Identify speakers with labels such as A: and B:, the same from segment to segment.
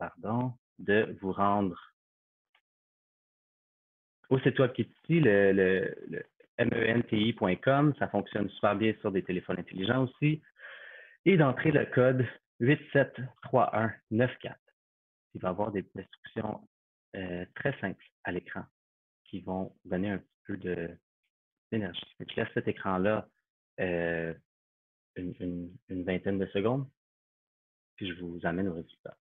A: pardon, de vous rendre au site web qui est ici, le menti.com. Ça fonctionne super bien sur des téléphones intelligents aussi. Et d'entrer le code 873194. Il va y avoir des instructions très simples à l'écran qui vont donner un petit peu d'énergie. Je laisse cet écran-là une vingtaine de secondes, puis je vous amène au résultat.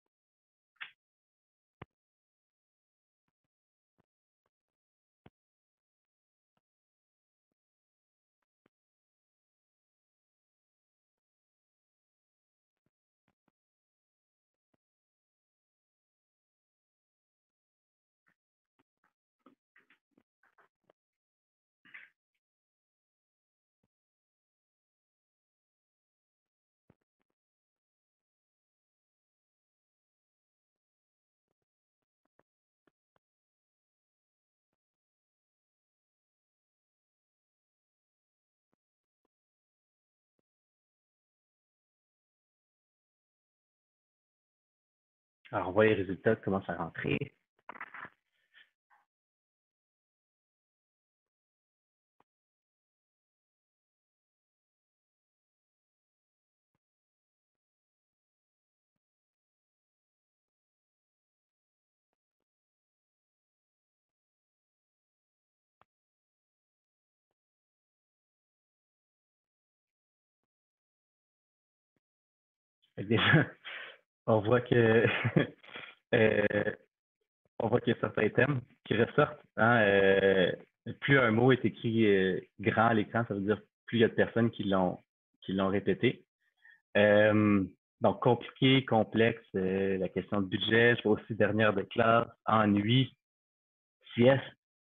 A: Alors, on voit les résultats commencent à rentrer. Déjà, on voit que on voit qu'il y a certains thèmes qui ressortent. Hein, plus un mot est écrit grand à l'écran, ça veut dire plus il y a de personnes qui l'ont répété. Donc, compliqué, complexe, la question de budget, je vois aussi dernière de classe, ennui, sieste,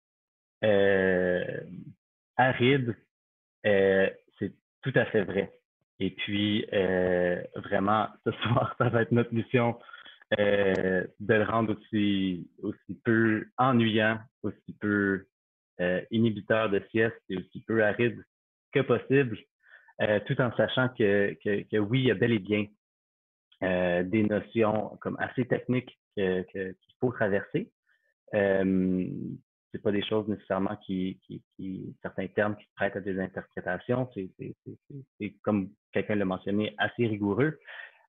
A: aride, c'est tout à fait vrai. Et puis, vraiment, ce soir, ça va être notre mission de le rendre aussi peu ennuyant, aussi peu inhibiteur de sieste et aussi peu aride que possible, tout en sachant que oui, il y a bel et bien des notions comme assez techniques qu'il faut traverser. C'est pas des choses nécessairement certains termes qui se prêtent à des interprétations. C'est comme quelqu'un l'a mentionné, assez rigoureux.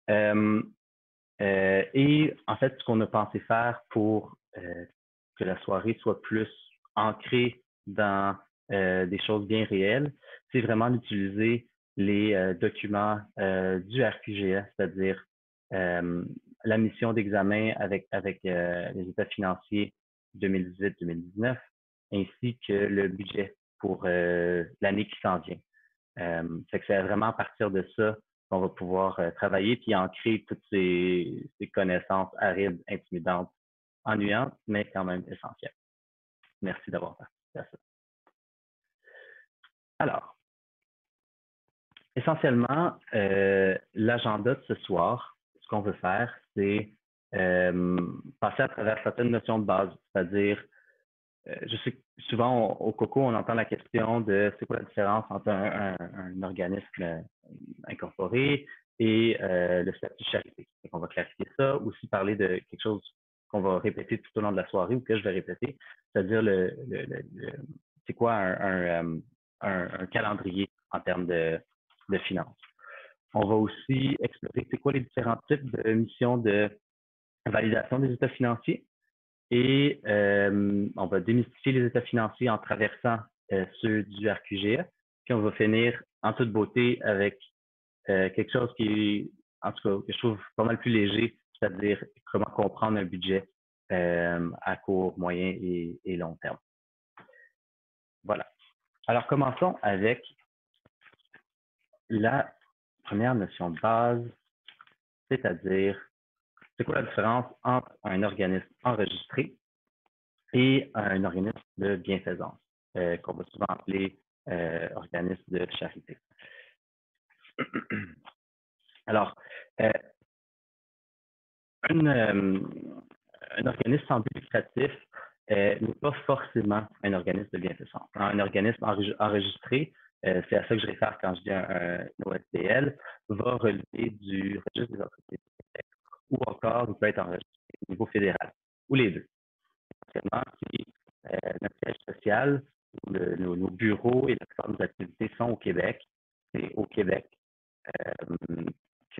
A: Et en fait, ce qu'on a pensé faire pour que la soirée soit plus ancrée dans des choses bien réelles, c'est vraiment d'utiliser les documents du RQGS, c'est-à-dire la mission d'examen avec les états financiers 2018-2019, ainsi que le budget pour l'année qui s'en vient. Fait que c'est vraiment à partir de ça qu'on va pouvoir travailler puis ancrer toutes ces connaissances arides, intimidantes, ennuyantes, mais quand même essentielles. Merci d'avoir participé à ça. Alors, essentiellement, l'agenda de ce soir, ce qu'on veut faire, c'est passer à travers certaines notions de base, c'est-à-dire, je sais que souvent au Coco, on entend la question de c'est quoi la différence entre un organisme incorporé et le statut de charité. Donc, on va clarifier ça, aussi parler de quelque chose qu'on va répéter tout au long de la soirée ou que je vais répéter, c'est-à-dire c'est quoi un calendrier en termes de finances. On va aussi explorer c'est quoi les différents types de missions de validation des états financiers et on va démystifier les états financiers en traversant ceux du RQGF. Puis on va finir en toute beauté avec quelque chose qui, en tout cas, que je trouve pas mal plus léger, c'est-à-dire comment comprendre un budget à court, moyen et long terme. Voilà. Alors, commençons avec la première notion de base, c'est-à-dire c'est quoi la différence entre un organisme enregistré et un organisme de bienfaisance, qu'on va souvent appeler organisme de charité. Alors, un organisme sans but lucratif n'est pas forcément un organisme de bienfaisance. Un organisme enregistré, c'est à ça que je réfère quand je dis un OSBL, va relever du registre des entreprises. ou encore il peut être enregistré au niveau fédéral, ou les deux. Essentiellement, si notre siège social, nos bureaux et la plupart de nos activités sont au Québec, c'est au Québec que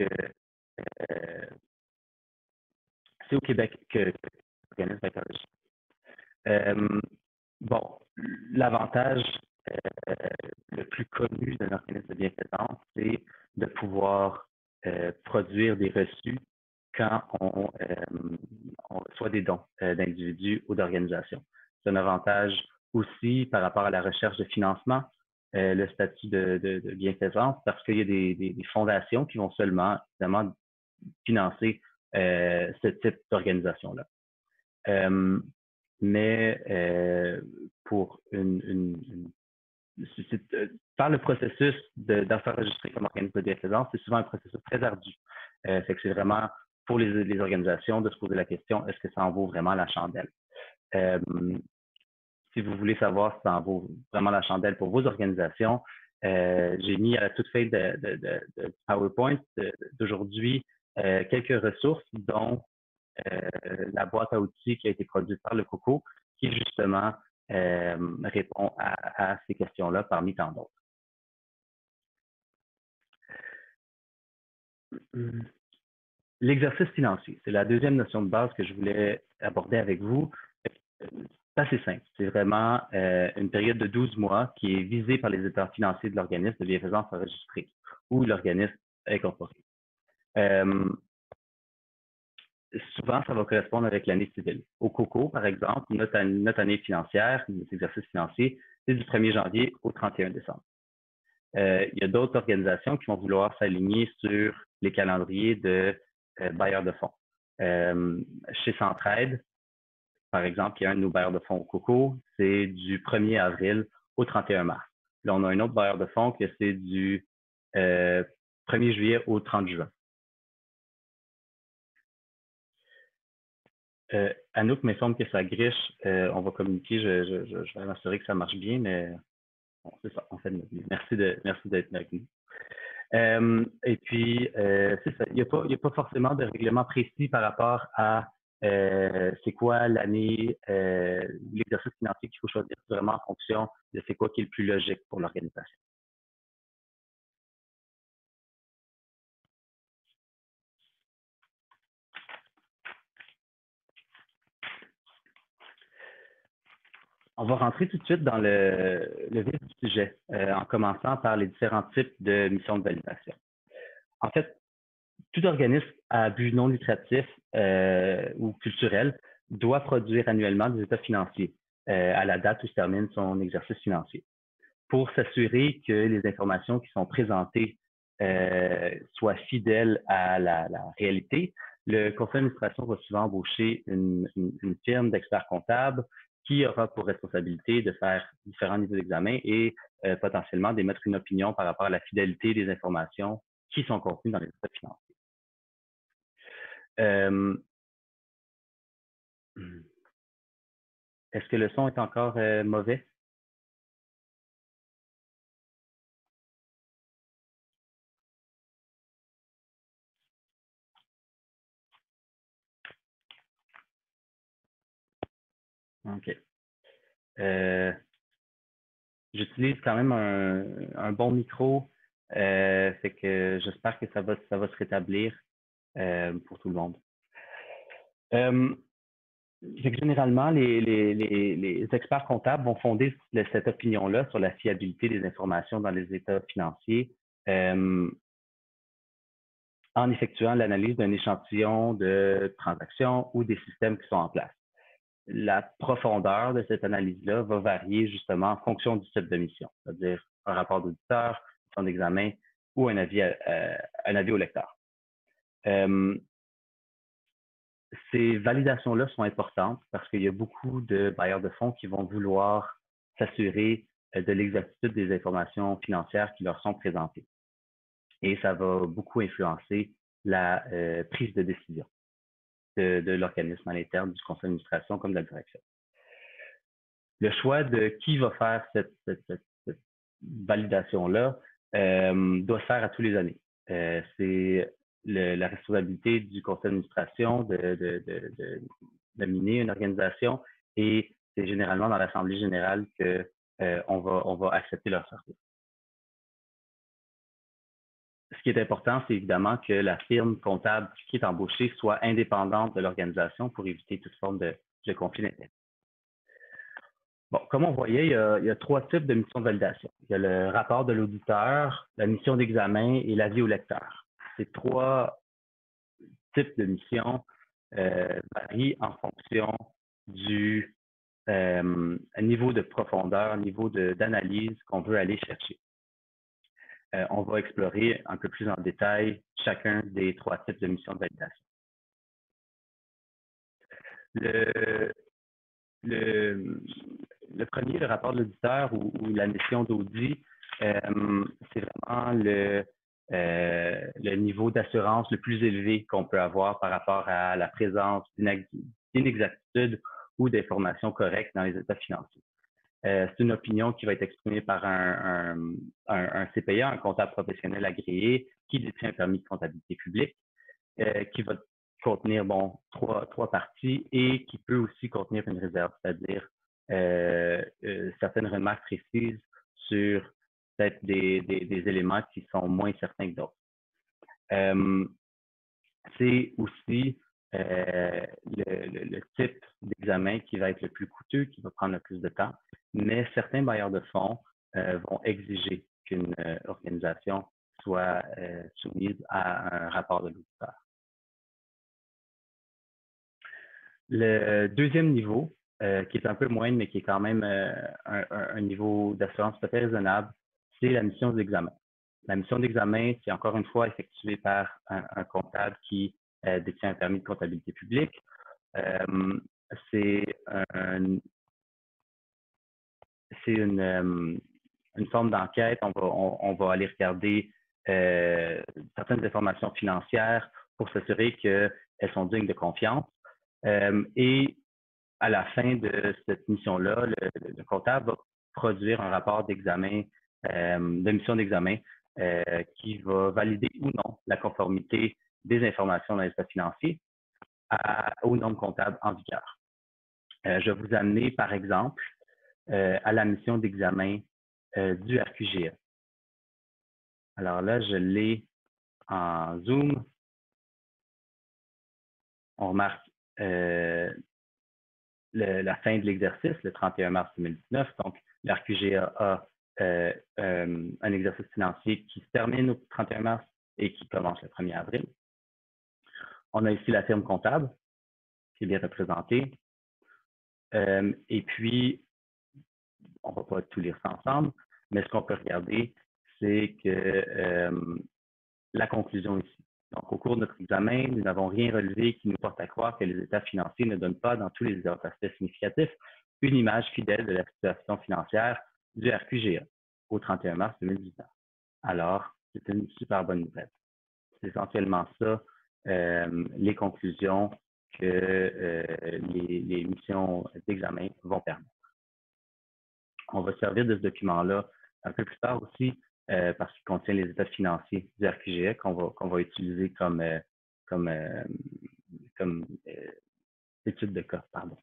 A: c'est au Québec que l'organisme va être enregistré. Bon, l'avantage le plus connu d'un organisme de bienfaisance, c'est de pouvoir produire des reçus quand on reçoit des dons d'individus ou d'organisations. C'est un avantage aussi par rapport à la recherche de financement, le statut de bienfaisance, parce qu'il y a des fondations qui vont seulement, évidemment, financer ce type d'organisation-là. Mais pour faire le processus d'enregistrer comme organisme de bienfaisance, c'est souvent un processus très ardu. Fait que c'est vraiment pour les organisations de se poser la question, est-ce que ça en vaut vraiment la chandelle? Si vous voulez savoir si ça en vaut vraiment la chandelle pour vos organisations, j'ai mis à la toute fin de PowerPoint d'aujourd'hui quelques ressources, dont la boîte à outils qui a été produite par le Coco, qui justement répond à ces questions-là parmi tant d'autres. L'exercice financier, c'est la deuxième notion de base que je voulais aborder avec vous. C'est assez simple. C'est vraiment une période de 12 mois qui est visée par les états financiers de l'organisme de bienfaisance enregistré ou l'organisme incorporé. Souvent, ça va correspondre avec l'année civile. Au COCO, par exemple, notre année financière, notre exercice financier, c'est du 1er janvier au 31 décembre. Il y a d'autres organisations qui vont vouloir s'aligner sur les calendriers de bailleurs de fonds. Chez Centraide, par exemple, il y a un de nos bailleurs de fonds au COCO, c'est du 1er avril au 31 mars. Là, on a un autre bailleur de fonds que c'est du 1er juillet au 30 juin. Anouk, il me semble que ça griche. On va communiquer. Je vais m'assurer que ça marche bien, mais bon, c'est ça. On fait de notre mieux. Merci d'être avec nous. Et puis, c'est ça. Il n'y a pas forcément de règlement précis par rapport à c'est quoi l'année, l'exercice financier qu'il faut choisir. C'est vraiment en fonction de c'est quoi qui est le plus logique pour l'organisation. On va rentrer tout de suite dans le vif du sujet, en commençant par les différents types de missions de validation. En fait, tout organisme à but non lucratif ou culturel doit produire annuellement des états financiers à la date où se termine son exercice financier. Pour s'assurer que les informations qui sont présentées soient fidèles à la réalité, le conseil d'administration va souvent embaucher une firme d'experts comptables qui aura pour responsabilité de faire différents niveaux d'examen et potentiellement d'émettre une opinion par rapport à la fidélité des informations qui sont contenues dans les états financiers. Est-ce que le son est encore mauvais? OK. J'utilise quand même un bon micro, fait que j'espère que ça va se rétablir pour tout le monde. Fait que généralement, les experts comptables vont fonder cette opinion-là sur la fiabilité des informations dans les états financiers en effectuant l'analyse d'un échantillon de transactions ou des systèmes qui sont en place. La profondeur de cette analyse-là va varier justement en fonction du type de mission, c'est-à-dire un rapport d'auditeur, son examen ou un avis au lecteur. Ces validations-là sont importantes parce qu'il y a beaucoup de bailleurs de fonds qui vont vouloir s'assurer de l'exactitude des informations financières qui leur sont présentées. Et ça va beaucoup influencer la prise de décision de l'organisme à l'interne, du conseil d'administration comme de la direction. Le choix de qui va faire cette validation-là doit se faire à tous les années. C'est la responsabilité du conseil d'administration de mener une organisation et c'est généralement dans l'Assemblée générale que on va accepter leur sortie. Ce qui est important, c'est évidemment que la firme comptable qui est embauchée soit indépendante de l'organisation pour éviter toute forme de conflit d'intérêts. Bon, comme on voyait, il y a trois types de missions de validation. Il y a le rapport de l'auditeur, la mission d'examen et l'avis au lecteur. Ces trois types de missions varient en fonction du niveau de profondeur, niveau d'analyse qu'on veut aller chercher. On va explorer un peu plus en détail chacun des trois types de missions de validation. Le premier, le rapport de l'auditeur ou la mission d'audit, c'est vraiment le niveau d'assurance le plus élevé qu'on peut avoir par rapport à la présence d'inexactitudes ou d'informations correctes dans les états financiers. C'est une opinion qui va être exprimée par un CPA, un comptable professionnel agréé, qui détient un permis de comptabilité publique, qui va contenir trois parties et qui peut aussi contenir une réserve, c'est-à-dire certaines remarques précises sur peut-être des éléments qui sont moins certains que d'autres. C'est aussi le type d'examen qui va être le plus coûteux, qui va prendre le plus de temps, mais certains bailleurs de fonds vont exiger qu'une organisation soit soumise à un rapport de l'auditeur. Le deuxième niveau, qui est un peu moindre, mais qui est quand même un niveau d'assurance tout à fait raisonnable, c'est la mission d'examen. La mission d'examen, c'est encore une fois effectuée par un comptable qui détient un permis de comptabilité publique. C'est une forme d'enquête. On va aller regarder certaines informations financières pour s'assurer qu'elles sont dignes de confiance. Et à la fin de cette mission-là, le comptable va produire un rapport d'examen, de mission d'examen, qui va valider ou non la conformité des informations dans les états financiers aux normes comptables en vigueur. Je vais vous amener, par exemple, à la mission d'examen du RQGE. Alors là, je l'ai en Zoom. On remarque la fin de l'exercice, le 31 mars 2019. Donc, l'RQGE a un exercice financier qui se termine au 31 mars et qui commence le 1er avril. On a ici la firme comptable qui est bien représentée. Et puis, on ne va pas tout lire ça ensemble, mais ce qu'on peut regarder, c'est que la conclusion ici. Donc, au cours de notre examen, nous n'avons rien relevé qui nous porte à croire que les états financiers ne donnent pas, dans tous les aspects significatifs, une image fidèle de la situation financière du RQGE au 31 mars 2019. Alors, c'est une super bonne nouvelle. C'est essentiellement ça, les conclusions que les missions d'examen vont permettre. On va servir de ce document-là un peu plus tard aussi parce qu'il contient les états financiers du RQGE qu'on va utiliser comme étude de cas. Pardon.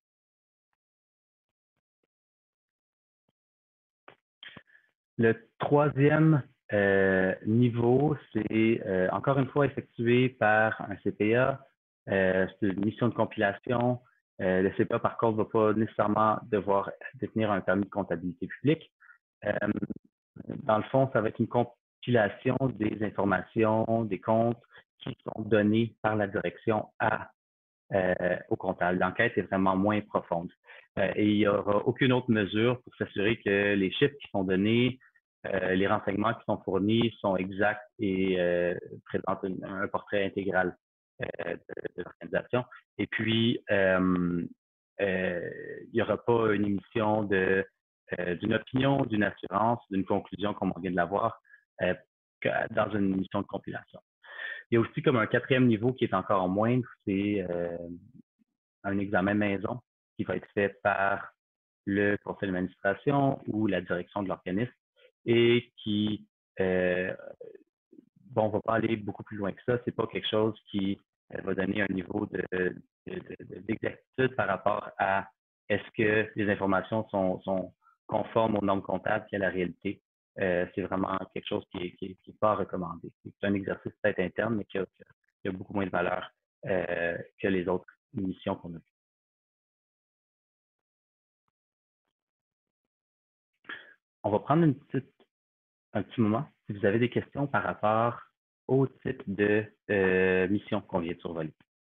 A: Le troisième niveau, c'est encore une fois effectué par un CPA. C'est une mission de compilation. Le CPA, par contre, ne va pas nécessairement devoir détenir un permis de comptabilité publique. Dans le fond, ça va être une compilation des informations, des comptes qui sont donnés par la direction au comptable. L'enquête est vraiment moins profonde. Et il n'y aura aucune autre mesure pour s'assurer que les chiffres qui sont donnés, les renseignements qui sont fournis sont exacts et présentent un portrait intégral de l'organisation. Et puis, il n'y aura pas une émission d'une opinion, d'une assurance, d'une conclusion comme on vient de l'avoir dans une mission de compilation. Il y a aussi comme un quatrième niveau qui est encore moindre, c'est un examen maison qui va être fait par le conseil d'administration ou la direction de l'organisme et qui bon, on ne va pas aller beaucoup plus loin que ça. Ce n'est pas quelque chose qui va donner un niveau d'exactitude par rapport à est-ce que les informations sont conformes aux normes comptables et à la réalité. C'est vraiment quelque chose qui est pas recommandé. C'est un exercice peut-être interne, mais qui a beaucoup moins de valeur que les autres missions qu'on a. On va prendre un petit moment si vous avez des questions par rapport au type de mission qu'on vient de survoler.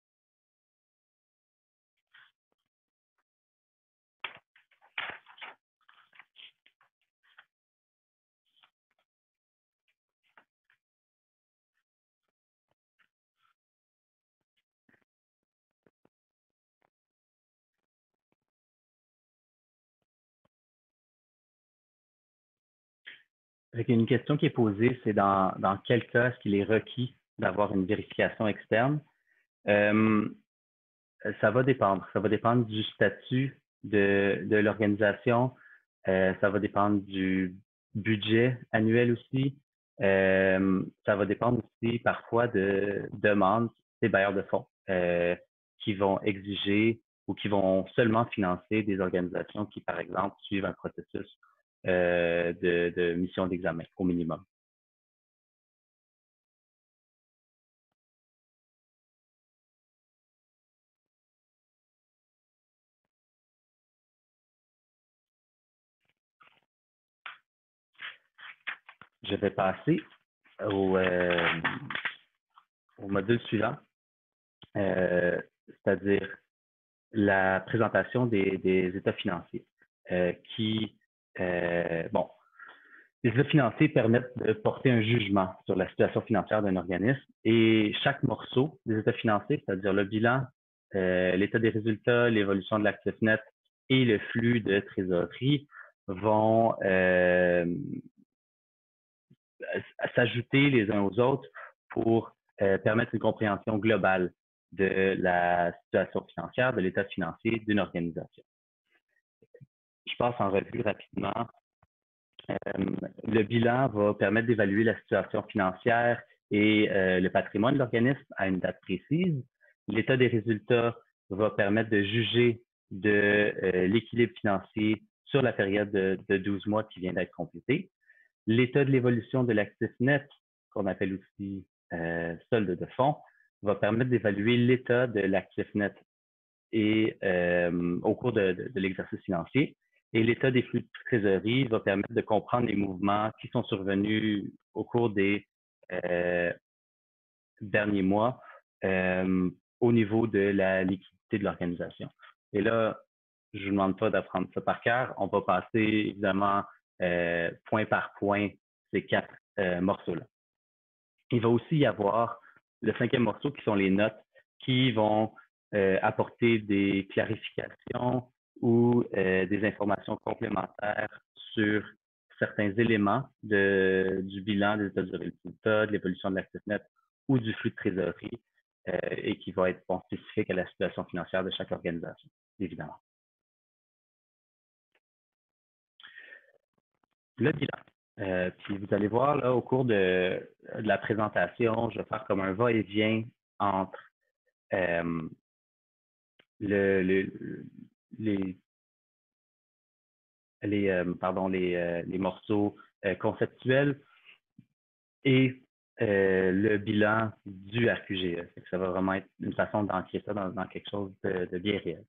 A: Une question qui est posée, c'est dans quel cas est-ce qu'il est requis d'avoir une vérification externe? Ça va dépendre. Ça va dépendre du statut de l'organisation. Ça va dépendre du budget annuel aussi. Ça va dépendre aussi parfois de demandes des bailleurs de fonds qui vont exiger ou qui vont seulement financer des organisations qui, par exemple, suivent un processus de mission d'examen au minimum. Je vais passer au, au module suivant, c'est-à-dire la présentation des états financiers bon, les états financiers permettent de porter un jugement sur la situation financière d'un organisme et chaque morceau des états financiers, c'est-à-dire le bilan, l'état des résultats, l'évolution de l'actif net et le flux de trésorerie vont s'ajouter les uns aux autres pour permettre une compréhension globale de la situation financière, de l'état financier d'une organisation. Je passe en revue rapidement. Le bilan va permettre d'évaluer la situation financière et le patrimoine de l'organisme à une date précise. L'état des résultats va permettre de juger de l'équilibre financier sur la période de 12 mois qui vient d'être complétée. L'état de l'évolution de l'actif net, qu'on appelle aussi solde de fonds, va permettre d'évaluer l'état de l'actif net et au cours de l'exercice financier. Et l'état des flux de trésorerie va permettre de comprendre les mouvements qui sont survenus au cours des derniers mois au niveau de la liquidité de l'organisation. Et là, je ne vous demande pas d'apprendre ça par cœur. On va passer évidemment point par point ces quatre morceaux-là. Il va aussi y avoir le cinquième morceau qui sont les notes qui vont apporter des clarifications ou des informations complémentaires sur certains éléments du bilan, des états de résultat, de l'évolution de l'actif net ou du flux de trésorerie et qui vont être spécifiques à la situation financière de chaque organisation, évidemment. Le bilan. Puis vous allez voir là au cours de la présentation, je vais faire comme un va-et-vient entre les morceaux conceptuels et le bilan du RQGE. Ça va vraiment être une façon d'ancrer ça dans quelque chose de bien réel.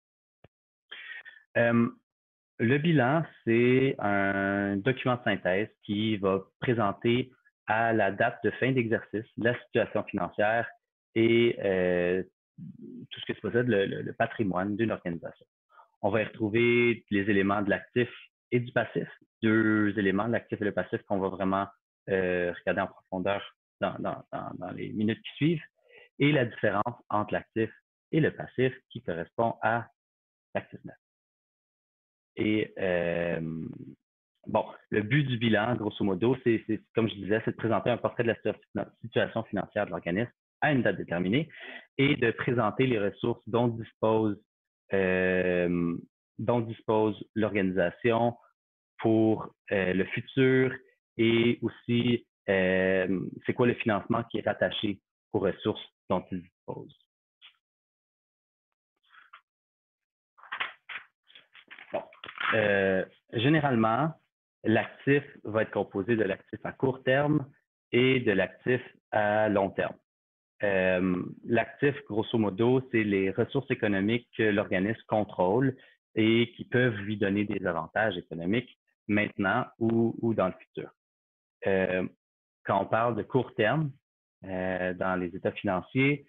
A: Le bilan, c'est un document de synthèse qui va présenter à la date de fin d'exercice la situation financière et tout ce que possède le patrimoine d'une organisation. On va y retrouver les éléments de l'actif et du passif, deux éléments, l'actif et le passif, qu'on va vraiment regarder en profondeur dans les minutes qui suivent, et la différence entre l'actif et le passif qui correspond à l'actif net. Et bon, le but du bilan, grosso modo, c'est comme je disais, c'est de présenter un portrait de la situation financière de l'organisme à une date déterminée et de présenter les ressources dont dispose l'organisation pour le futur et aussi c'est quoi le financement qui est rattaché aux ressources dont ils disposent. Bon. Généralement, l'actif va être composé de l'actif à court terme et de l'actif à long terme. L'actif, grosso modo, c'est les ressources économiques que l'organisme contrôle et qui peuvent lui donner des avantages économiques maintenant ou dans le futur. Quand on parle de court terme, dans les états financiers,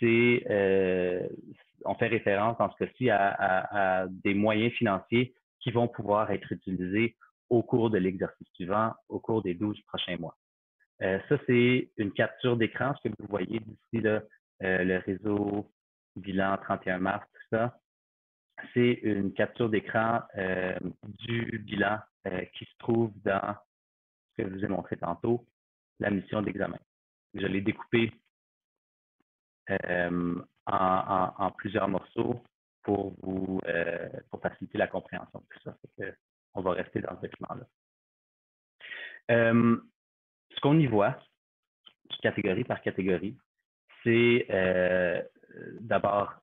A: on fait référence dans ce cas-ci à des moyens financiers qui vont pouvoir être utilisés au cours de l'exercice suivant, au cours des 12 prochains mois. Ça, c'est une capture d'écran, ce que vous voyez d'ici, le réseau bilan 31 mars, tout ça. C'est une capture d'écran du bilan qui se trouve dans ce que je vous ai montré tantôt, la mission d'examen. Je l'ai découpé en plusieurs morceaux pour faciliter la compréhension de tout ça. On va rester dans ce document-là. Ce qu'on y voit, catégorie par catégorie, c'est d'abord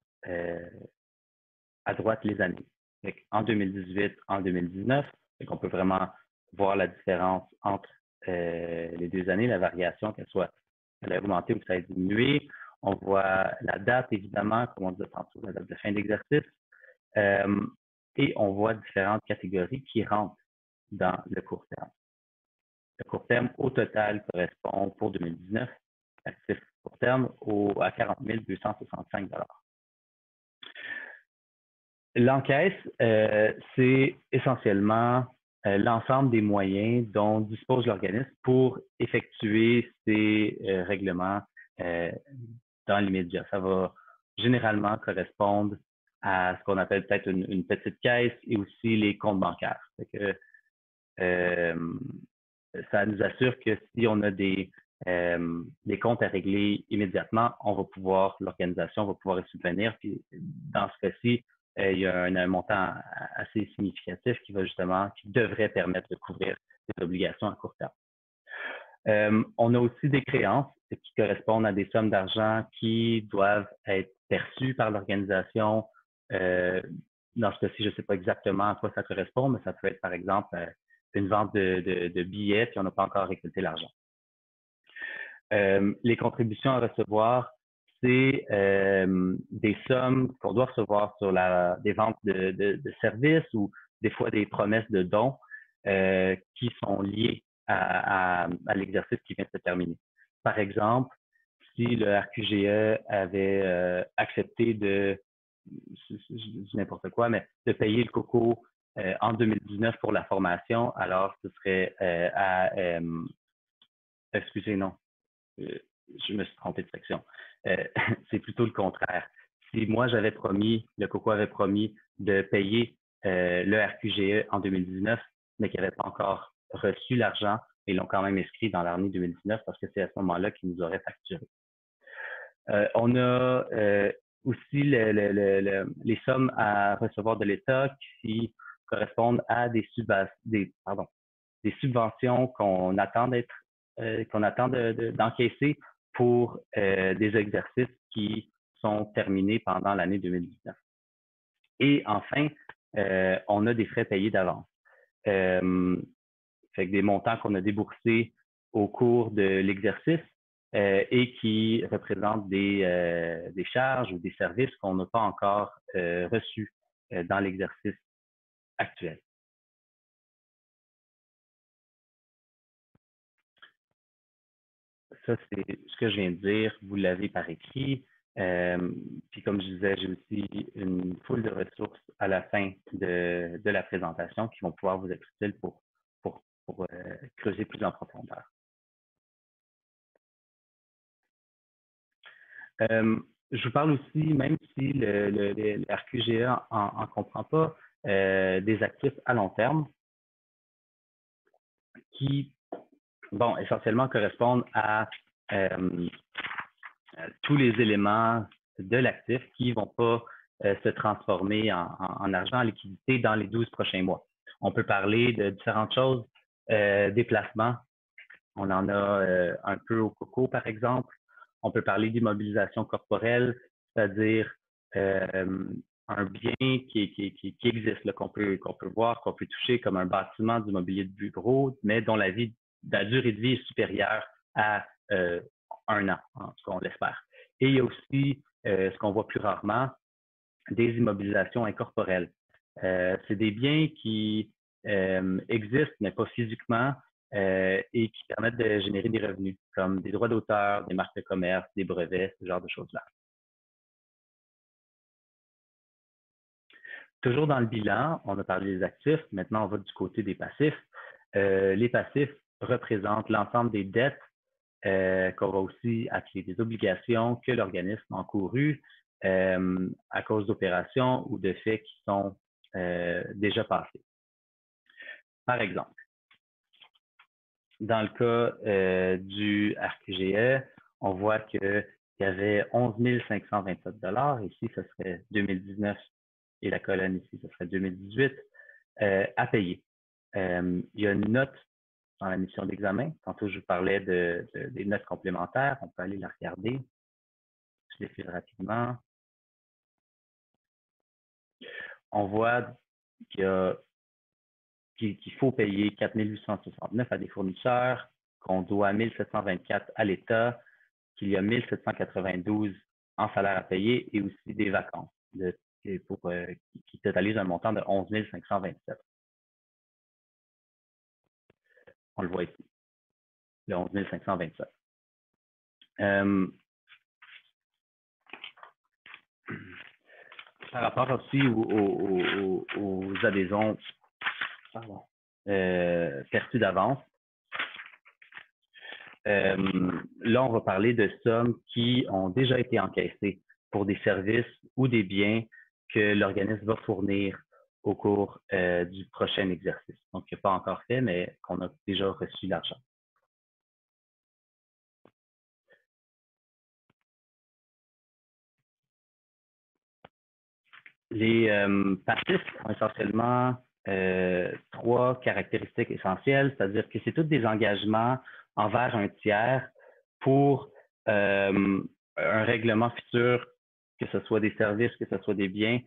A: à droite les années. En 2018, en 2019, on peut vraiment voir la différence entre les deux années, la variation, qu'elle a augmenté ou que ça a diminué. On voit la date, évidemment, comme on disait tantôt, la date de fin d'exercice. Et on voit différentes catégories qui rentrent dans le court terme. Le court terme, au total, correspond pour 2019, actif court terme, à 40 265 $. L'encaisse, c'est essentiellement l'ensemble des moyens dont dispose l'organisme pour effectuer ces règlements dans l'immédiat. Ça va généralement correspondre à ce qu'on appelle peut-être une petite caisse et aussi les comptes bancaires. Ça nous assure que si on a des comptes à régler immédiatement, l'organisation va pouvoir y subvenir. Puis dans ce cas-ci, il y a un montant assez significatif qui devrait permettre de couvrir les obligations à court terme. On a aussi des créances qui correspondent à des sommes d'argent qui doivent être perçues par l'organisation. Dans ce cas-ci, je ne sais pas exactement à quoi ça correspond, mais ça peut être, par exemple, une vente de billets, puis on n'a pas encore récolté l'argent. Les contributions à recevoir, c'est des sommes qu'on doit recevoir sur des ventes de services ou des fois des promesses de dons qui sont liées à l'exercice qui vient de se terminer. Par exemple, si le RQGE avait accepté je dis n'importe quoi, mais de payer le coco en 2019 pour la formation, alors ce serait excusez, non, je me suis trompé de section. C'est plutôt le contraire. Si moi le coco avait promis de payer le RQGE en 2019, mais qu'il n'avait pas encore reçu l'argent, ils l'ont quand même inscrit dans l'année 2019 parce que c'est à ce moment-là qu'ils nous auraient facturé. On a aussi les sommes à recevoir de l'État qui correspondent à des subventions qu'on attend d'encaisser pour des exercices qui sont terminés pendant l'année 2019. Et enfin, on a des frais payés d'avance. Fait que des montants qu'on a déboursés au cours de l'exercice et qui représentent des charges ou des services qu'on n'a pas encore reçus dans l'exercice actuel. Ça, c'est ce que je viens de dire. Vous l'avez par écrit. Puis comme je disais, j'ai aussi une foule de ressources à la fin de la présentation qui vont pouvoir vous être utiles pour creuser plus en profondeur. Je vous parle aussi, même si le RQGE en comprend pas, des actifs à long terme qui, essentiellement correspondent à tous les éléments de l'actif qui ne vont pas se transformer en argent, en liquidité dans les 12 prochains mois. On peut parler de différentes choses, des placements, On en a un peu au coco, par exemple. On peut parler d'immobilisation corporelle, c'est-à-dire un bien qui existe, qu'on peut voir, qu'on peut toucher comme un bâtiment du mobilier de bureau, mais dont la durée de vie est supérieure à 1 an, en tout cas, on l'espère. Et il y a aussi ce qu'on voit plus rarement, des immobilisations incorporelles. C'est des biens qui existent, mais pas physiquement, et qui permettent de générer des revenus, comme des droits d'auteur, des marques de commerce, des brevets, ce genre de choses-là. Toujours dans le bilan, on a parlé des actifs, maintenant on va du côté des passifs. Les passifs représentent l'ensemble des dettes qu'on va aussi appeler des obligations que l'organisme a encourues à cause d'opérations ou de faits qui sont déjà passés. Par exemple, dans le cas du RQGE, on voit qu'il y avait 11 527 $. Ici, ce serait 2019 et la colonne ici, ce serait 2018 à payer. Il y a une note dans la mission d'examen. Tantôt, je vous parlais des notes complémentaires. On peut aller la regarder. Je les file rapidement. On voit qu'il faut payer 4 869 à des fournisseurs, qu'on doit 1 724 à l'État, qu'il y a 1 792 en salaire à payer et aussi des vacances qui totalisent un montant de 11 527. On le voit ici, le 11 527. Par rapport aussi aux adhésions perçues d'avance, là, on va parler de sommes qui ont déjà été encaissées pour des services ou des biens que l'organisme va fournir au cours du prochain exercice. Donc, qui n'est pas encore fait, mais qu'on a déjà reçu l'argent. Les passifs ont essentiellement 3 caractéristiques essentielles, c'est-à-dire que c'est tous des engagements envers un tiers pour un règlement futur, que ce soit des services, que ce soit des biens,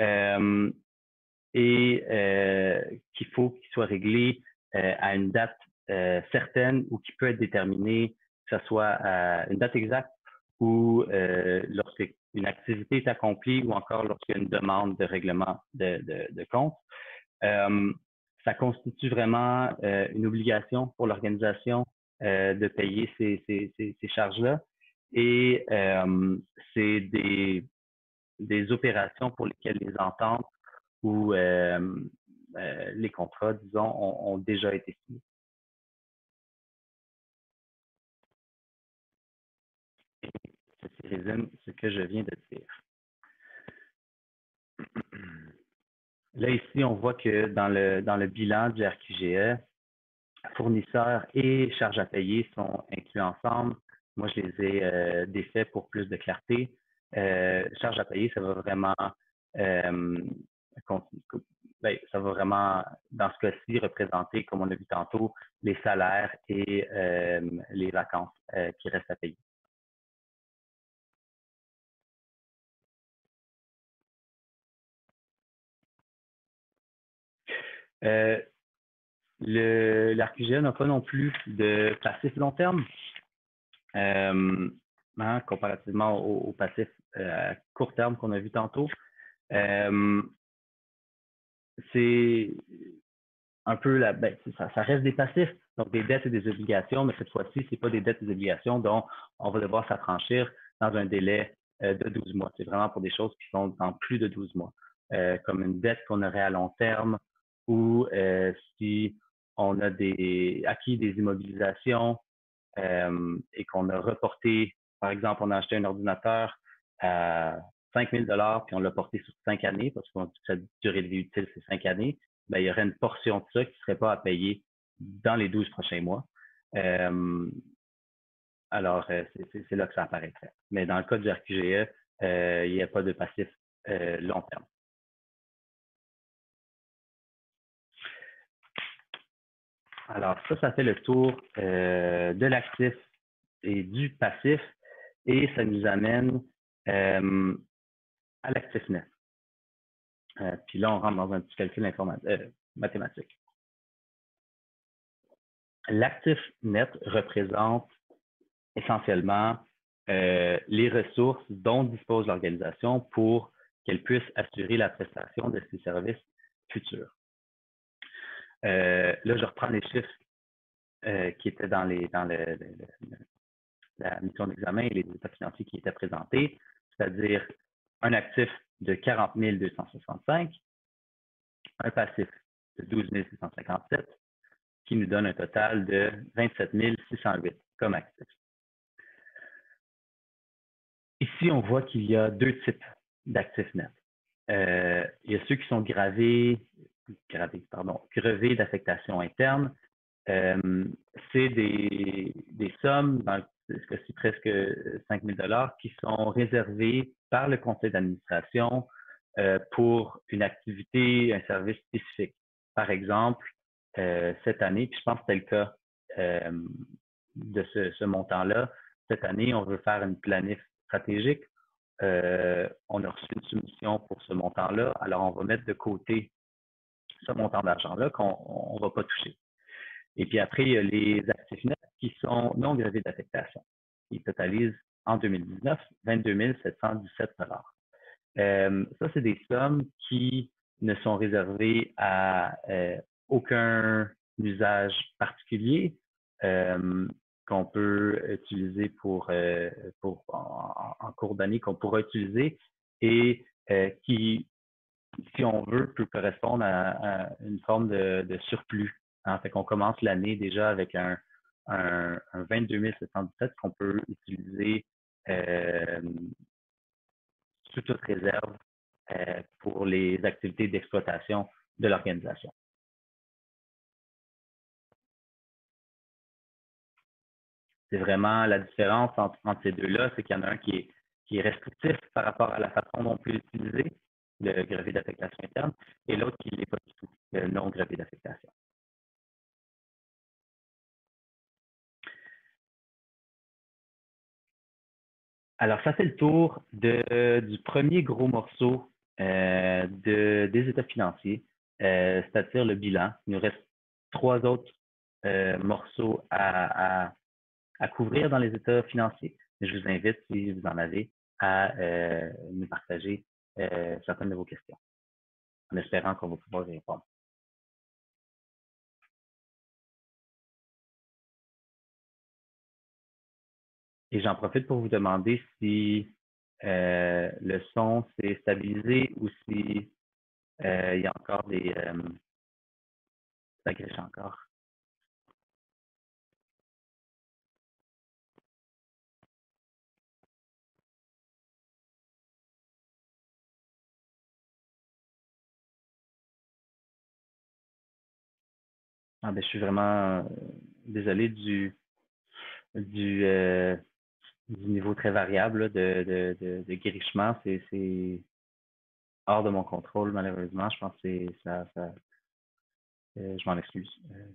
A: et qu'il faut qu'il soit réglé à une date certaine ou qui peut être déterminée, que ce soit à une date exacte ou lorsque une activité est accomplie ou encore lorsqu'il y a une demande de règlement de compte. Ça constitue vraiment une obligation pour l'organisation de payer ces charges-là. Et c'est des opérations pour lesquelles les ententes ou les contrats, disons, ont déjà été signés. Ceci résume ce que je viens de dire. Là, ici, on voit que dans le bilan du RQGE, fournisseurs et charges à payer sont inclus ensemble. Moi, je les ai défaits pour plus de clarté. Charges à payer, ça va vraiment, ça va vraiment, dans ce cas-ci, représenter, comme on l'a vu tantôt, les salaires et les vacances qui restent à payer. L'RQGE n'a pas non plus de passif long terme, comparativement au passif à court terme qu'on a vu tantôt. C'est un peu ça reste des passifs, donc des dettes et des obligations, mais cette fois-ci, ce n'est pas des dettes et des obligations dont on va devoir s'affranchir dans un délai de 12 mois. C'est vraiment pour des choses qui sont dans plus de 12 mois, comme une dette qu'on aurait à long terme ou si on a acquis des immobilisations et qu'on a reporté, par exemple, on a acheté un ordinateur à 5 000 $ puis on l'a porté sur 5 années, parce que sa durée de vie utile, c'est 5 années, ben, il y aurait une portion de ça qui ne serait pas à payer dans les 12 prochains mois. Alors, c'est là que ça apparaîtrait. Mais dans le cas du RQGE, il n'y a pas de passif long terme. Alors ça fait le tour de l'actif et du passif et ça nous amène à l'actif net. Puis là, on rentre dans un petit calcul mathématique. L'actif net représente essentiellement les ressources dont dispose l'organisation pour qu'elle puisse assurer la prestation de ses services futurs. Là, je reprends les chiffres qui étaient dans la mission d'examen et les états financiers qui étaient présentés, c'est-à-dire un actif de 40 265, un passif de 12 657, qui nous donne un total de 27 608 comme actif. Ici, on voit qu'il y a deux types d'actifs nets. Il y a ceux qui sont grevés d'affectation interne. C'est des sommes, dans ce cas-ci presque 5 000 $ qui sont réservées par le conseil d'administration pour une activité, un service spécifique. Par exemple, cette année, puis je pense que c'était le cas de ce montant-là, cette année, on veut faire une planif stratégique. On a reçu une soumission pour ce montant-là, alors on va mettre de côté ce montant d'argent-là qu'on ne va pas toucher. Et puis après, il y a les actifs nets qui sont non grevés d'affectation. Ils totalisent en 2019 22 717 $. Ça, c'est des sommes qui ne sont réservées à aucun usage particulier qu'on peut utiliser en cours d'année, qu'on pourra utiliser et qui, si on veut, peut correspondre à une forme de surplus. Hein. Fait qu'on commence l'année déjà avec un 22 717 qu'on peut utiliser sous toute réserve pour les activités d'exploitation de l'organisation. C'est vraiment la différence entre ces deux-là, c'est qu'il y en a un qui est restrictif par rapport à la façon dont on peut utiliser le grevé d'affectation interne et l'autre qui ne l'est pas du tout, le non grevé d'affectation. Alors, ça fait le tour du premier gros morceau des états financiers, c'est-à-dire le bilan. Il nous reste 3 autres morceaux à couvrir dans les états financiers. Je vous invite, si vous en avez, à nous partager certaines de vos questions, en espérant qu'on va pouvoir y répondre. Et j'en profite pour vous demander si le son s'est stabilisé ou si il y a encore ça griche encore. Ah, ben, je suis vraiment désolé du, euh, du niveau très variable là, de grichement. C'est hors de mon contrôle, malheureusement. Je pense que c'est je m'en excuse.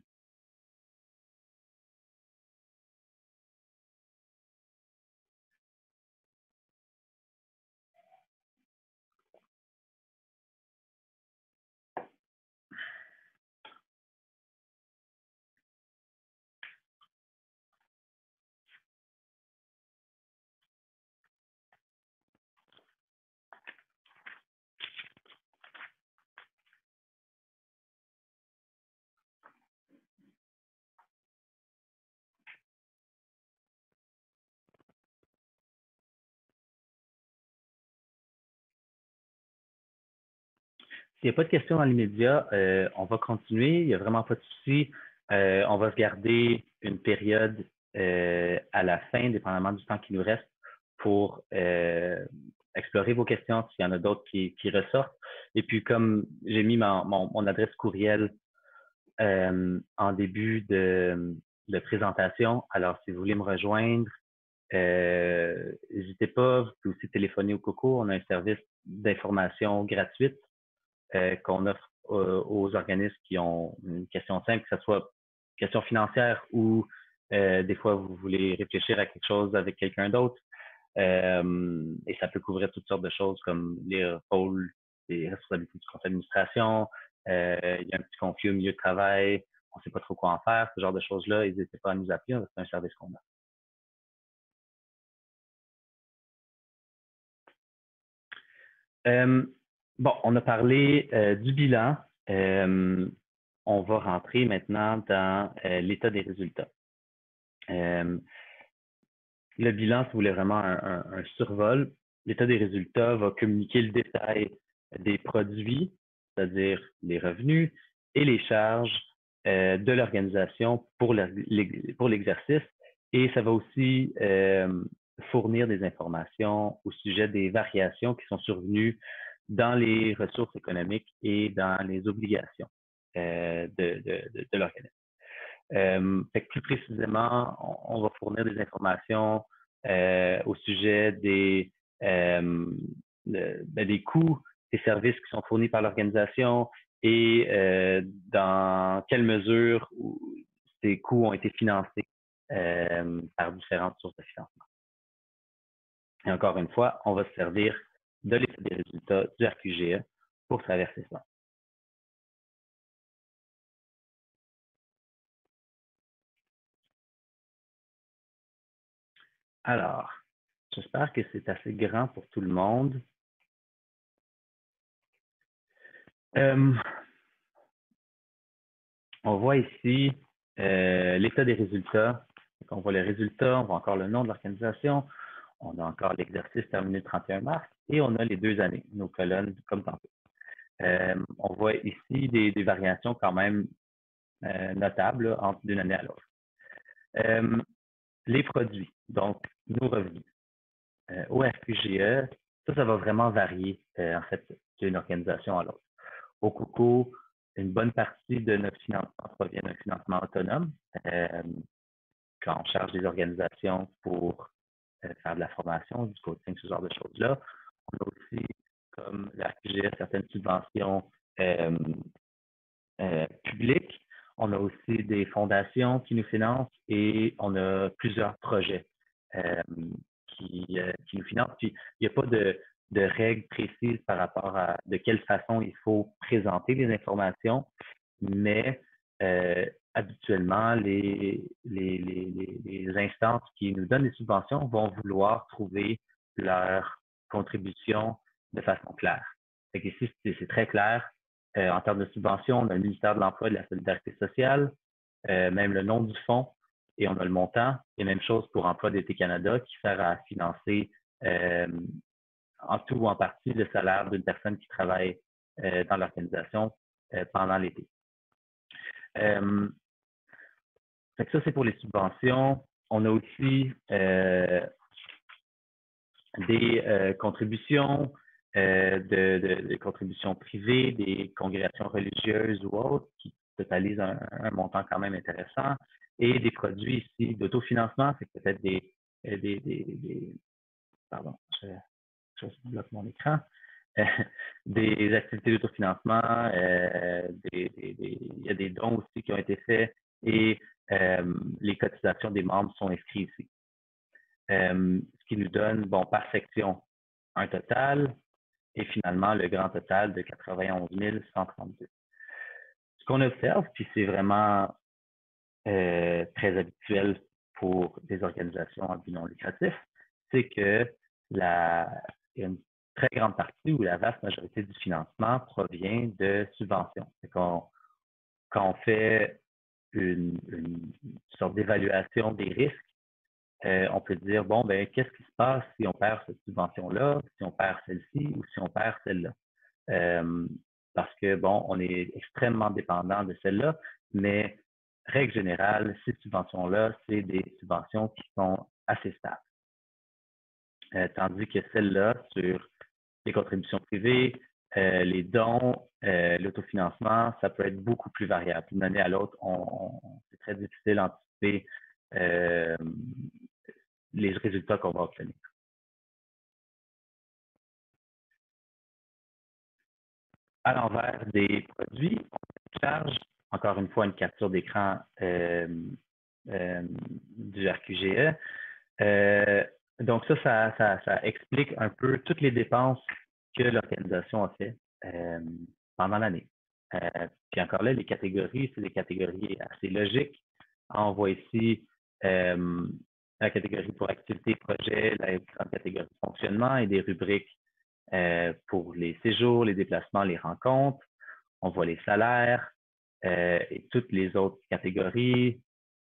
A: S'il n'y a pas de questions dans l'immédiat, on va continuer. Il n'y a vraiment pas de souci. On va se garder une période à la fin, dépendamment du temps qui nous reste, pour explorer vos questions s'il y en a d'autres qui ressortent. Et puis, comme j'ai mis mon adresse courriel en début de présentation, alors si vous voulez me rejoindre, n'hésitez pas. Vous pouvez aussi téléphoner au Coco. On a un service d'information gratuite qu'on offre aux organismes qui ont une question simple, que ce soit question financière ou des fois vous voulez réfléchir à quelque chose avec quelqu'un d'autre. Et ça peut couvrir toutes sortes de choses comme les rôles, les responsabilités du conseil d'administration. Il y a un petit conflit au milieu de travail, on ne sait pas trop quoi en faire, ce genre de choses-là, n'hésitez pas à nous appeler, c'est un service qu'on a. Bon, on a parlé du bilan. On va rentrer maintenant dans l'état des résultats. Le bilan, si vous voulez vraiment un survol, l'état des résultats va communiquer le détail des produits, c'est-à-dire les revenus et les charges de l'organisation pour l'exercice. Et ça va aussi fournir des informations au sujet des variations qui sont survenues dans les ressources économiques et dans les obligations de l'organisme. Plus précisément, on va fournir des informations au sujet des coûts des services qui sont fournis par l'organisation et dans quelle mesure ces coûts ont été financés par différentes sources de financement. Et encore une fois, on va se servir de l'état des résultats du RQGE pour traverser ça. Alors, j'espère que c'est assez grand pour tout le monde. On voit ici l'état des résultats. Donc, on voit les résultats, on voit encore le nom de l'organisation, on a encore l'exercice terminé le 31 mars et on a les 2 années, nos colonnes comme tantôt. On voit ici des variations quand même notables là, entre d'une année à l'autre. Les produits, donc nos revenus. Au RQGE, ça va vraiment varier en fait d'une organisation à l'autre. Au COCO, une bonne partie de notre financement provient d'un financement autonome. Quand on charge des organisations pour faire de la formation, du coaching, ce genre de choses-là. On a aussi, comme la RQGE, certaines subventions publiques. On a aussi des fondations qui nous financent et on a plusieurs projets qui nous financent. Puis, il n'y a pas de règles précises par rapport à de quelle façon il faut présenter les informations, mais habituellement, les instances qui nous donnent des subventions vont vouloir trouver leur contribution de façon claire. Fait qu'ici, c'est très clair. En termes de subventions, on a le ministère de l'Emploi et de la Solidarité sociale, même le nom du fonds, et on a le montant. Et même chose pour Emploi d'été Canada qui sert à financer en tout ou en partie le salaire d'une personne qui travaille dans l'organisation pendant l'été. Fait que ça, c'est pour les subventions. On a aussi des contributions, de contributions privées, des congrégations religieuses ou autres qui totalisent un montant quand même intéressant, et des produits ici d'autofinancement, c'est peut-être pardon, je bloque mon écran, des activités d'autofinancement, il y a des dons aussi qui ont été faits et les cotisations des membres sont inscrites ici. Ce qui nous donne, bon, par section, un total et finalement le grand total de 91 132. Ce qu'on observe, puis c'est vraiment très habituel pour des organisations à but non lucratif, c'est que il y a une très grande partie ou la vaste majorité du financement provient de subventions. Quand on fait une sorte d'évaluation des risques, on peut dire, bon, ben, qu'est-ce qui se passe si on perd cette subvention-là, si on perd celle-ci ou si on perd celle-là? Parce que, bon, on est extrêmement dépendant de celle-là, mais règle générale, ces subventions-là, c'est des subventions qui sont assez stables. Tandis que celles-là, sur les contributions privées, les dons, l'autofinancement, ça peut être beaucoup plus variable. D'une année à l'autre, c'est très difficile d'anticiper les résultats qu'on va obtenir. À l'envers des produits, on charge encore une fois, une capture d'écran du RQGE. Donc ça explique un peu toutes les dépenses que l'organisation a fait pendant l'année. Puis encore là, les catégories, c'est des catégories assez logiques. On voit ici la catégorie pour activité projet, la grande catégorie fonctionnement et des rubriques pour les séjours, les déplacements, les rencontres. On voit les salaires et toutes les autres catégories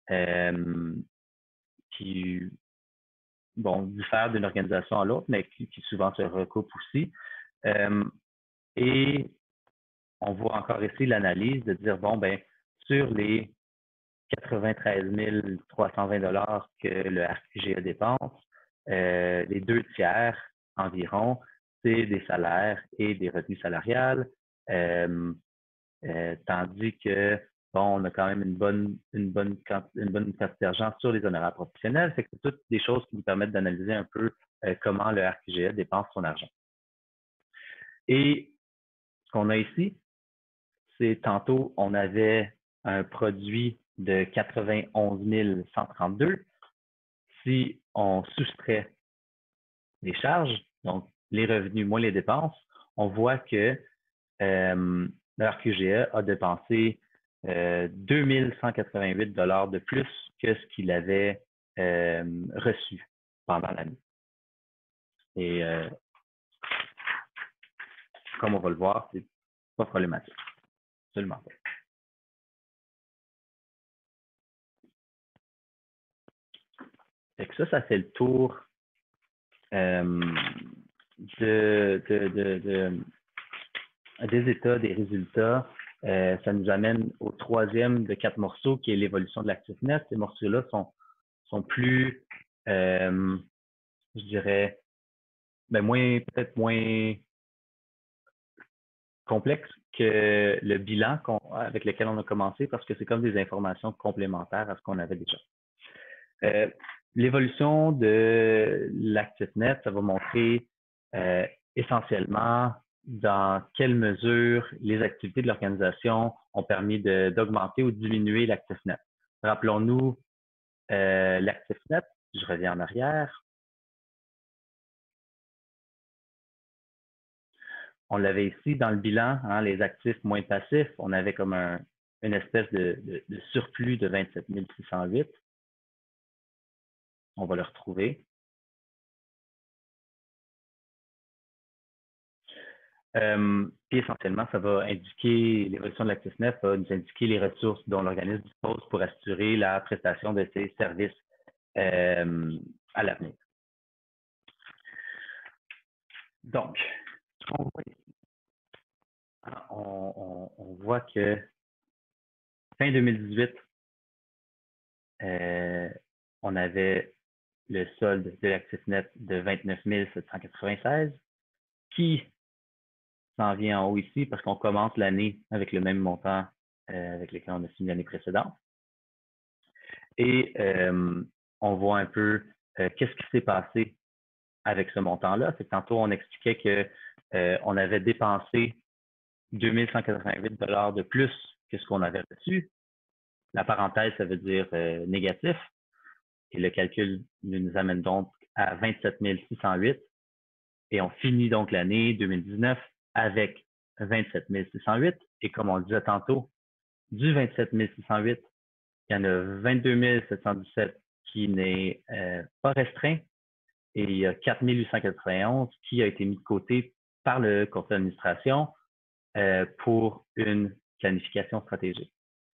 A: qui diffèrent d'une organisation à l'autre, mais qui souvent se recoupent aussi. Et on voit encore ici l'analyse de dire, bon, ben, sur les 93 320 $ que le RQGE dépense, les 2 tiers environ, c'est des salaires et des retenues salariales, tandis que, bon, on a quand même une bonne quantité d'argent sur les honoraires professionnels. C'est que c'est toutes des choses qui nous permettent d'analyser un peu comment le RQGE dépense son argent. Et ce qu'on a ici, c'est tantôt, on avait un produit de 91 132. Si on soustrait les charges, donc les revenus moins les dépenses, on voit que le RQGE a dépensé 2188 $ de plus que ce qu'il avait reçu pendant l'année. Et comme on va le voir, c'est pas problématique. Absolument pas. Fait que ça fait le tour des états, des résultats. Ça nous amène au troisième de 4 morceaux, qui est l'évolution de l'actif net. Ces morceaux-là sont plus, je dirais, peut-être moins complexes que le bilan avec lequel on a commencé, parce que c'est comme des informations complémentaires à ce qu'on avait déjà. L'évolution de l'actif net, ça va montrer essentiellement dans quelle mesure les activités de l'organisation ont permis d'augmenter ou diminuer l'actif net. Rappelons-nous l'actif net, je reviens en arrière. On l'avait ici dans le bilan, hein, les actifs moins passifs, on avait comme une espèce de surplus de 27 608. On va le retrouver. Puis essentiellement, ça va indiquer, l'évolution de l'actif net va nous indiquer les ressources dont l'organisme dispose pour assurer la prestation de ses services à l'avenir. Donc, on voit que fin 2018, on avait le solde de l'actif net de 29 796 qui s'en vient en haut ici parce qu'on commence l'année avec le même montant avec lequel on a fini l'année précédente. Et on voit un peu qu'est-ce qui s'est passé avec ce montant-là. C'est que tantôt, on expliquait qu'on avait dépensé 2188 $ de plus que ce qu'on avait reçu. La parenthèse, ça veut dire négatif. Et le calcul nous amène donc à 27 608. Et on finit donc l'année 2019 avec 27 608. Et comme on le disait tantôt, du 27 608, il y en a 22 717 qui n'est pas restreint et il y a 4 891 qui a été mis de côté par le conseil d'administration pour une planification stratégique.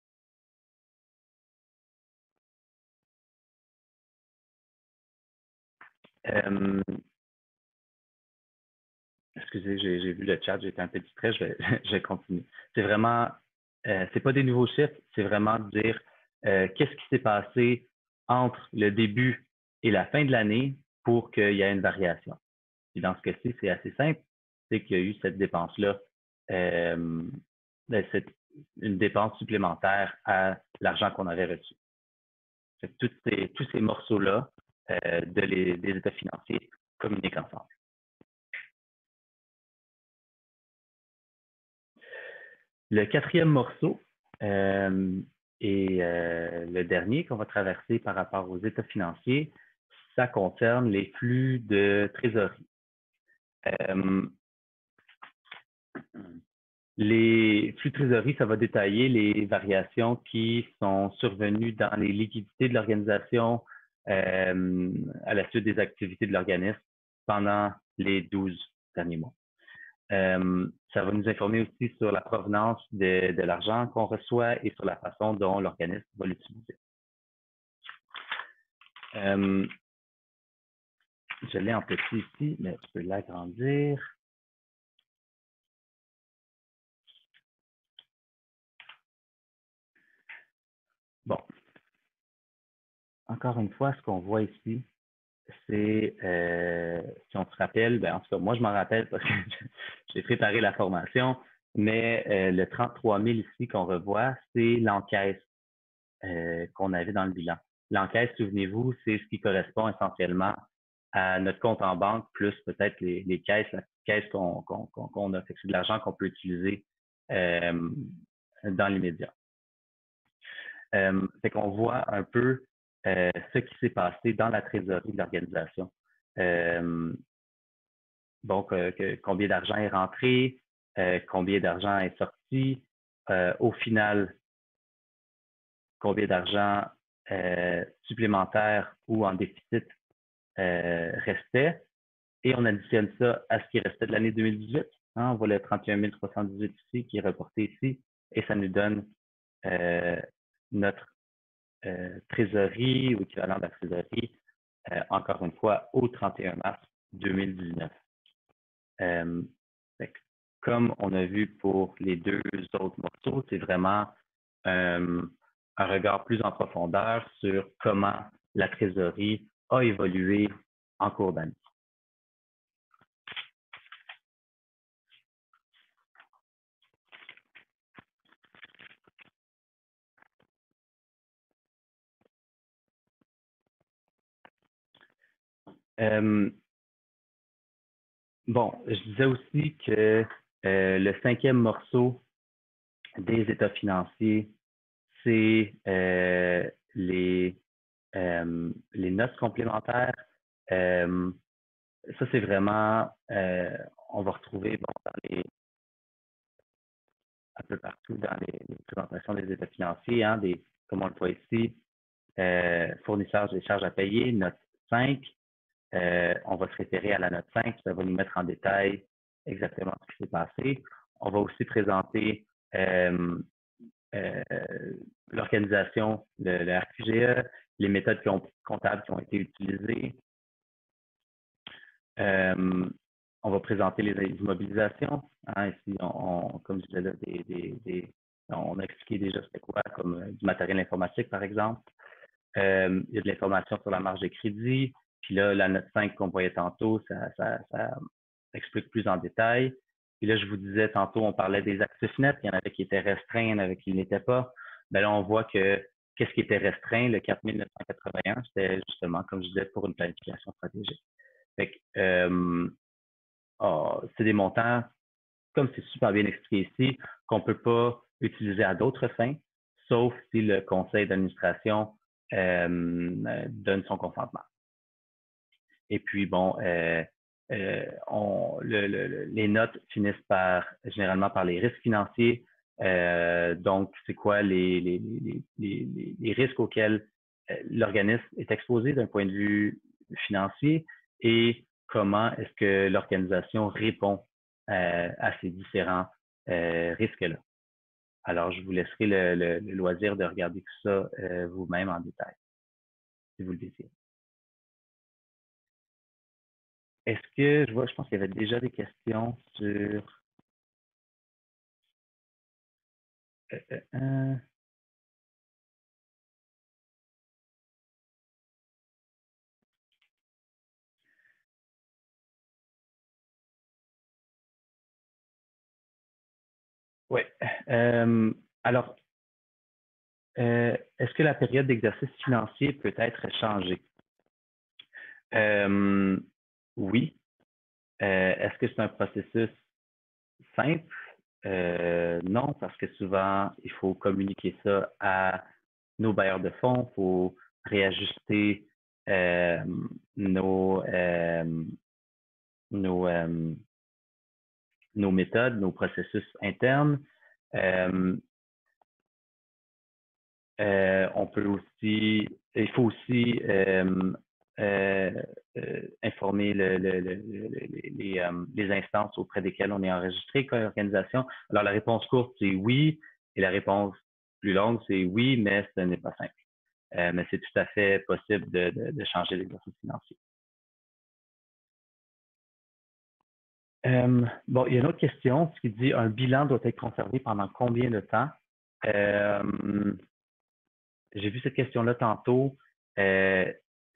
A: Excusez, j'ai vu le chat, j'ai été un peu distrait, je vais continuer. C'est vraiment, c'est pas des nouveaux chiffres, c'est vraiment de dire qu'est-ce qui s'est passé entre le début et la fin de l'année pour qu'il y ait une variation. Et dans ce cas-ci, c'est assez simple, c'est qu'il y a eu cette dépense-là, une dépense supplémentaire à l'argent qu'on avait reçu. Tous ces morceaux-là des états financiers communiquent ensemble. Le quatrième morceau, Le dernier qu'on va traverser par rapport aux états financiers, ça concerne les flux de trésorerie. Les flux de trésorerie, ça va détailler les variations qui sont survenues dans les liquidités de l'organisation à la suite des activités de l'organisme pendant les 12 derniers mois. Ça va nous informer aussi sur la provenance de l'argent qu'on reçoit et sur la façon dont l'organisme va l'utiliser. Je l'ai en petit ici, mais je peux l'agrandir. Bon. Encore une fois, ce qu'on voit ici, c'est, si on se rappelle, en tout cas, moi, je m'en rappelle parce que j'ai préparé la formation, mais le 33 000 ici qu'on revoit, c'est l'encaisse qu'on avait dans le bilan. L'encaisse, souvenez-vous, c'est ce qui correspond essentiellement à notre compte en banque, plus peut-être les caisses, la caisse qu'on a. C'est de l'argent qu'on peut utiliser dans l'immédiat. Fait qu'on voit un peu ce qui s'est passé dans la trésorerie de l'organisation. Donc, combien d'argent est rentré, combien d'argent est sorti, au final, combien d'argent supplémentaire ou en déficit restait, et on additionne ça à ce qui restait de l'année 2018. Hein, on voit le 31 318 ici qui est reporté ici, et ça nous donne notre trésorerie ou équivalent de la trésorerie, encore une fois, au 31 mars 2019. Comme on a vu pour les deux autres morceaux, c'est vraiment un regard plus en profondeur sur comment la trésorerie a évolué en cours d'année. Bon, je disais aussi que le cinquième morceau des états financiers, c'est les notes complémentaires. Ça, c'est vraiment, on va retrouver un peu partout dans les présentations des états financiers, hein, comme on le voit ici, fournisseurs et charges à payer, note 5. On va se référer à la note 5, ça va nous mettre en détail exactement ce qui s'est passé. On va aussi présenter l'organisation, le RQGE, les méthodes comptables qui ont été utilisées. On va présenter les immobilisations. Hein, ici, comme je disais là, on a expliqué déjà c'était quoi, comme du matériel informatique, par exemple. Il y a de l'information sur la marge de crédit. Puis là, la note 5 qu'on voyait tantôt, ça explique plus en détail. Puis là, je vous disais tantôt, on parlait des actifs nets. Il y en avait qui étaient restreints, il y en avait qui ne l'étaient pas. Mais là, on voit que qu'est-ce qui était restreint, le 4 981, c'était justement, comme je disais, pour une planification stratégique. Fait que, c'est des montants, comme c'est super bien expliqué ici, qu'on ne peut pas utiliser à d'autres fins, sauf si le conseil d'administration donne son consentement. Et puis, bon, les notes finissent généralement par les risques financiers. Donc, c'est quoi les risques auxquels l'organisme est exposé d'un point de vue financier et comment est-ce que l'organisation répond à ces différents risques-là. Alors, je vous laisserai le loisir de regarder tout ça vous-même en détail, si vous le désirez. Est-ce que, je pense qu'il y avait déjà des questions sur... Oui. Alors, est-ce que la période d'exercice financier peut être changée? Oui. Est-ce que c'est un processus simple? non, parce que souvent, il faut communiquer ça à nos bailleurs de fonds, il faut réajuster euh, nos, euh, nos, euh, nos méthodes, nos processus internes. Euh, on peut aussi, il faut aussi euh, informer les instances auprès desquelles on est enregistré comme organisation. Alors, la réponse courte, c'est oui, et la réponse plus longue, c'est oui, mais ce n'est pas simple. Mais c'est tout à fait possible de changer l'exercice financier. Bon, il y a une autre question qui dit un bilan doit être conservé pendant combien de temps? J'ai vu cette question-là tantôt. Euh,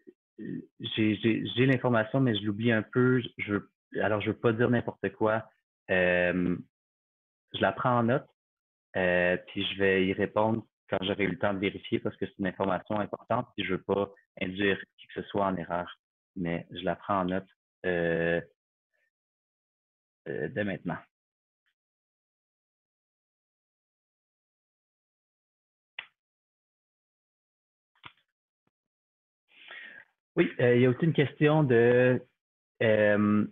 A: j'ai l'information, mais je l'oublie un peu. Alors, je veux pas dire n'importe quoi. Je la prends en note, puis je vais y répondre quand j'aurai eu le temps de vérifier parce que c'est une information importante, puis je veux pas induire qui que ce soit en erreur. Mais je la prends en note euh, dès maintenant. Oui, il y a aussi une question euh,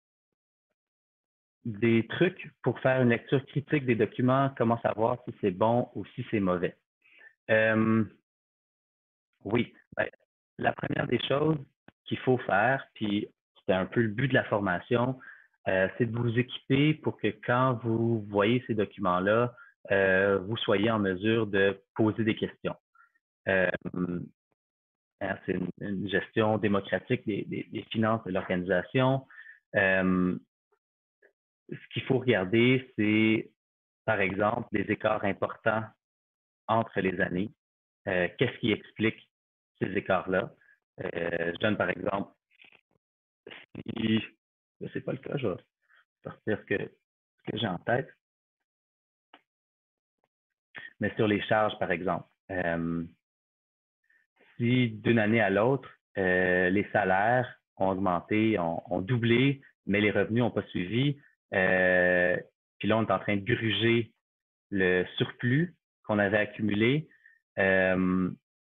A: des trucs pour faire une lecture critique des documents, comment savoir si c'est bon ou si c'est mauvais. Euh, oui, ben, la première des choses qu'il faut faire, puis c'est un peu le but de la formation, c'est de vous équiper pour que quand vous voyez ces documents-là, vous soyez en mesure de poser des questions. Euh, c'est une gestion démocratique des finances de l'organisation. Ce qu'il faut regarder, c'est, par exemple, les écarts importants entre les années. Qu'est-ce qui explique ces écarts-là? Je donne par exemple, si ce n'est pas le cas, je vais sortir ce que j'ai en tête. Mais sur les charges, par exemple, si d'une année à l'autre, les salaires ont augmenté, ont doublé, mais les revenus n'ont pas suivi, puis là, on est en train de gruger le surplus qu'on avait accumulé. Euh,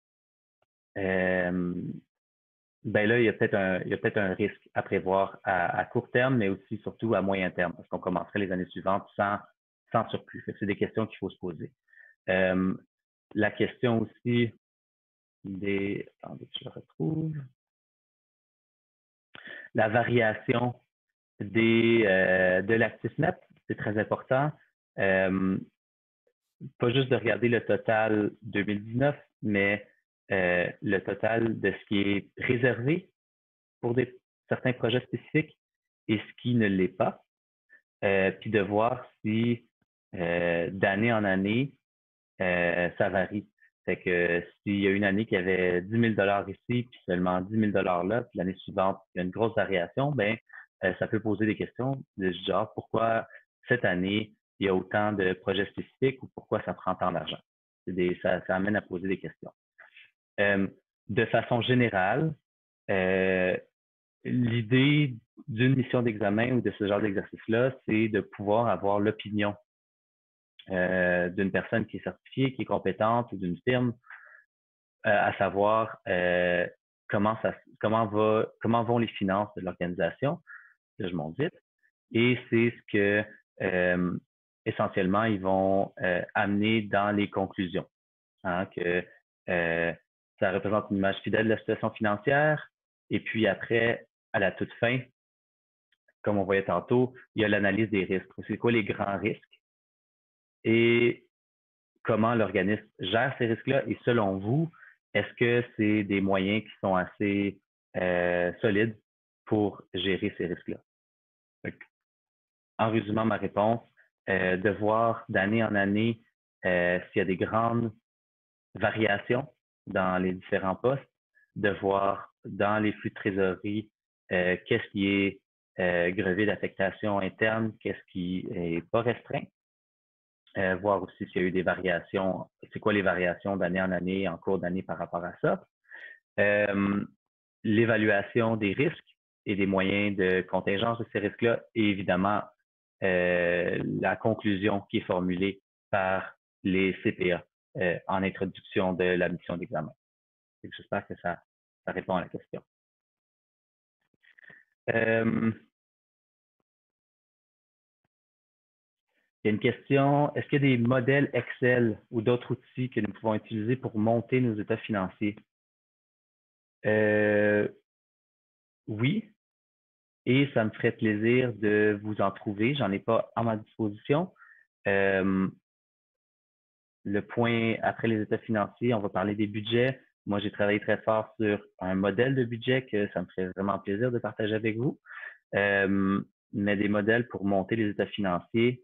A: euh, ben là, il y a peut-être un risque à prévoir à court terme, mais aussi surtout à moyen terme, parce qu'on commencerait les années suivantes sans surplus. C'est des questions qu'il faut se poser. Euh, la question aussi des. Attendez que je le retrouve. La variation de l'actif net, c'est très important. Euh, pas juste de regarder le total 2019, mais le total de ce qui est réservé pour certains projets spécifiques et ce qui ne l'est pas, puis de voir si d'année en année, ça varie. Fait que s'il y a une année qui avait 10 000 ici, puis seulement 10 000 là, puis l'année suivante, il y a une grosse variation, ben ça peut poser des questions de ce genre, pourquoi cette année, il y a autant de projets spécifiques ou pourquoi ça prend tant d'argent? Ça amène à poser des questions. Euh, de façon générale, l'idée d'une mission d'examen ou de ce genre d'exercice-là, c'est de pouvoir avoir l'opinion d'une personne qui est certifiée, qui est compétente ou d'une firme, à savoir comment vont les finances de l'organisation, là je monte vite, et c'est ce que essentiellement ils vont amener dans les conclusions, hein, que ça représente une image fidèle de la situation financière, et puis après, à la toute fin, comme on voyait tantôt, il y a l'analyse des risques. C'est quoi les grands risques et comment l'organisme gère ces risques-là? Et selon vous, est-ce que c'est des moyens qui sont assez solides pour gérer ces risques-là? En résumant ma réponse, de voir d'année en année s'il y a des grandes variations dans les différents postes, de voir dans les flux de trésorerie qu'est-ce qui est grevé d'affectation interne, qu'est-ce qui n'est pas restreint, voir aussi s'il y a eu des variations, c'est quoi les variations d'année en année, en cours d'année par rapport à ça. L'évaluation des risques et des moyens de contingence de ces risques-là, et évidemment, la conclusion qui est formulée par les CPA en introduction de la mission d'examen. J'espère que ça répond à la question. Il y a une question, est-ce qu'il y a des modèles Excel ou d'autres outils que nous pouvons utiliser pour monter nos états financiers? Oui, et ça me ferait plaisir de vous en trouver. J'en ai pas à ma disposition. Le point après les états financiers, on va parler des budgets. Moi, j'ai travaillé très fort sur un modèle de budget que ça me ferait vraiment plaisir de partager avec vous. Mais des modèles pour monter les états financiers,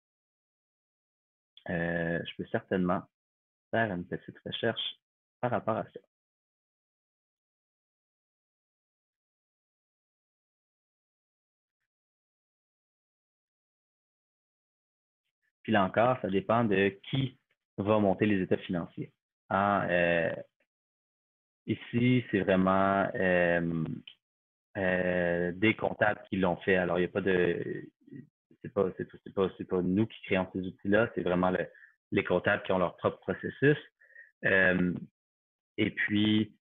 A: je peux certainement faire une petite recherche par rapport à ça. Puis là encore, ça dépend de qui va monter les états financiers. Ici, c'est vraiment des comptables qui l'ont fait. Alors, il n'y a pas de. C'est pas nous qui créons ces outils-là, c'est vraiment les comptables qui ont leur propre processus. Et puis,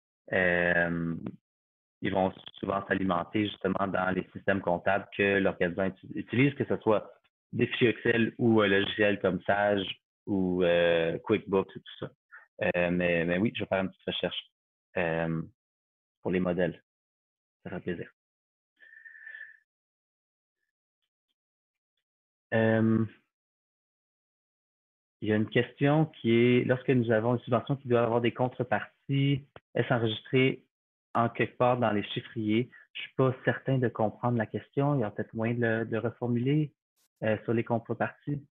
A: ils vont souvent s'alimenter justement dans les systèmes comptables que l'organisation utilise, que ce soit des fichiers Excel ou un logiciel comme Sage ou QuickBooks et tout ça. Mais oui, je vais faire une petite recherche pour les modèles. Ça fera plaisir. Il y a une question qui est, lorsque nous avons une subvention qui doit avoir des contreparties, est-ce enregistré en quelque part dans les chiffriers? Je ne suis pas certain de comprendre la question. Il y a peut-être moyen de le reformuler sur les contreparties.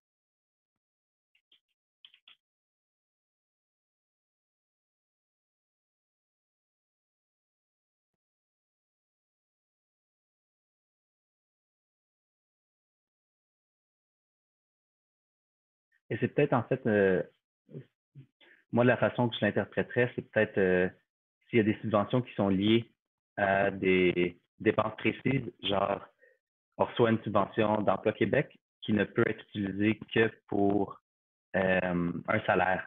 A: Et c'est peut-être en fait, moi, la façon que je l'interpréterais, c'est peut-être s'il y a des subventions qui sont liées à des dépenses précises, genre on reçoit une subvention d'Emploi Québec qui ne peut être utilisée que pour un salaire.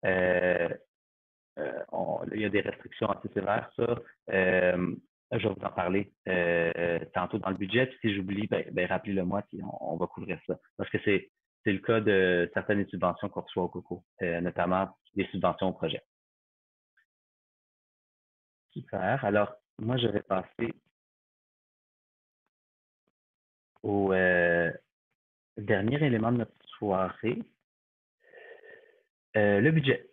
A: Il y a des restrictions assez sévères, ça. Je vais vous en parler tantôt dans le budget. Puis si j'oublie, ben rappelez-le-moi, puis on va couvrir ça. Parce que c'est le cas de certaines subventions qu'on reçoit au COCO, notamment des subventions au projet. Super. Alors, moi, je vais passer au dernier élément de notre soirée, le budget.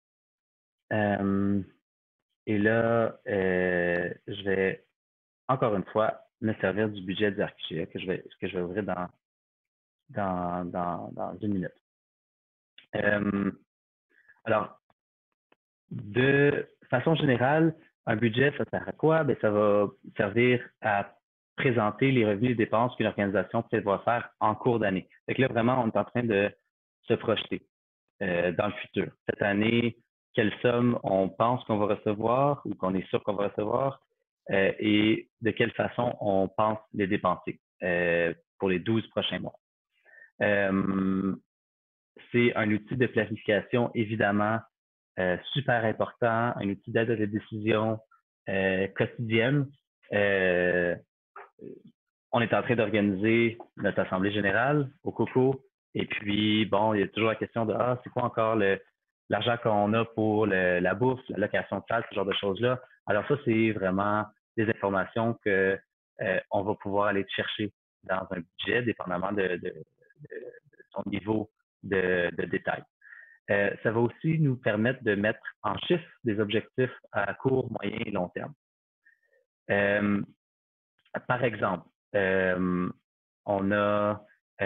A: Et là, je vais encore une fois me servir du budget du RQGA que je vais ouvrir dans une minute. Alors, de façon générale, un budget, ça sert à quoi? Bien, ça va servir à présenter les revenus et dépenses qu'une organisation peut va faire en cours d'année. Donc là, vraiment, on est en train de se projeter dans le futur. Cette année, quelle somme on pense qu'on va recevoir ou qu'on est sûr qu'on va recevoir et de quelle façon on pense les dépenser pour les 12 prochains mois. C'est un outil de planification évidemment super important, un outil d'aide à la décision quotidienne. On est en train d'organiser notre assemblée générale au COCO. Et puis, bon, il y a toujours la question de c'est quoi encore l'argent qu'on a pour la bourse, la location de salle, ce genre de choses-là. Alors ça, c'est vraiment des informations que on va pouvoir aller chercher dans un budget, dépendamment de son niveau de détail. Ça va aussi nous permettre de mettre en chiffres des objectifs à court, moyen et long terme. Par exemple, on a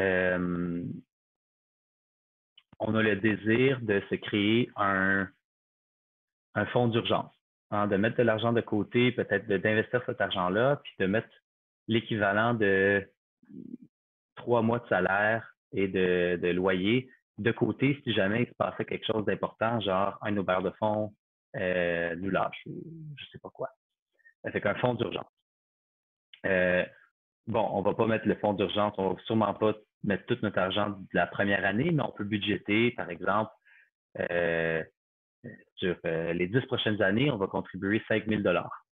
A: le désir de se créer un fonds d'urgence, hein, de mettre de l'argent de côté, peut-être d'investir cet argent-là, puis de mettre l'équivalent de 3 mois de salaire et de loyer de côté si jamais il se passait quelque chose d'important, genre un aubert de fonds nous lâche ou je sais pas quoi. Ça fait qu'un fonds d'urgence. bon, on va pas mettre le fonds d'urgence, on va sûrement pas mettre tout notre argent de la première année, mais on peut budgéter, par exemple, euh, sur les 10 prochaines années, on va contribuer 5 000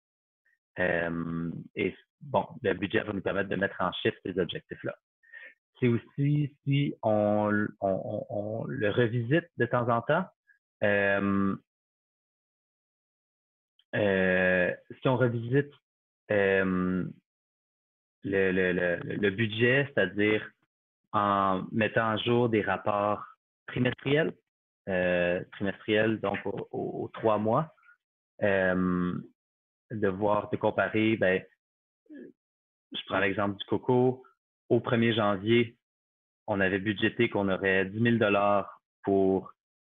A: et bon, le budget va nous permettre de mettre en chiffre ces objectifs-là. C'est aussi si on le revisite de temps en temps. Euh, si on revisite euh, le budget, c'est-à-dire en mettant à jour des rapports trimestriels, donc aux 3 mois, de voir, de comparer, ben, je prends l'exemple du coco, au 1er janvier, on avait budgété qu'on aurait 10 000 pour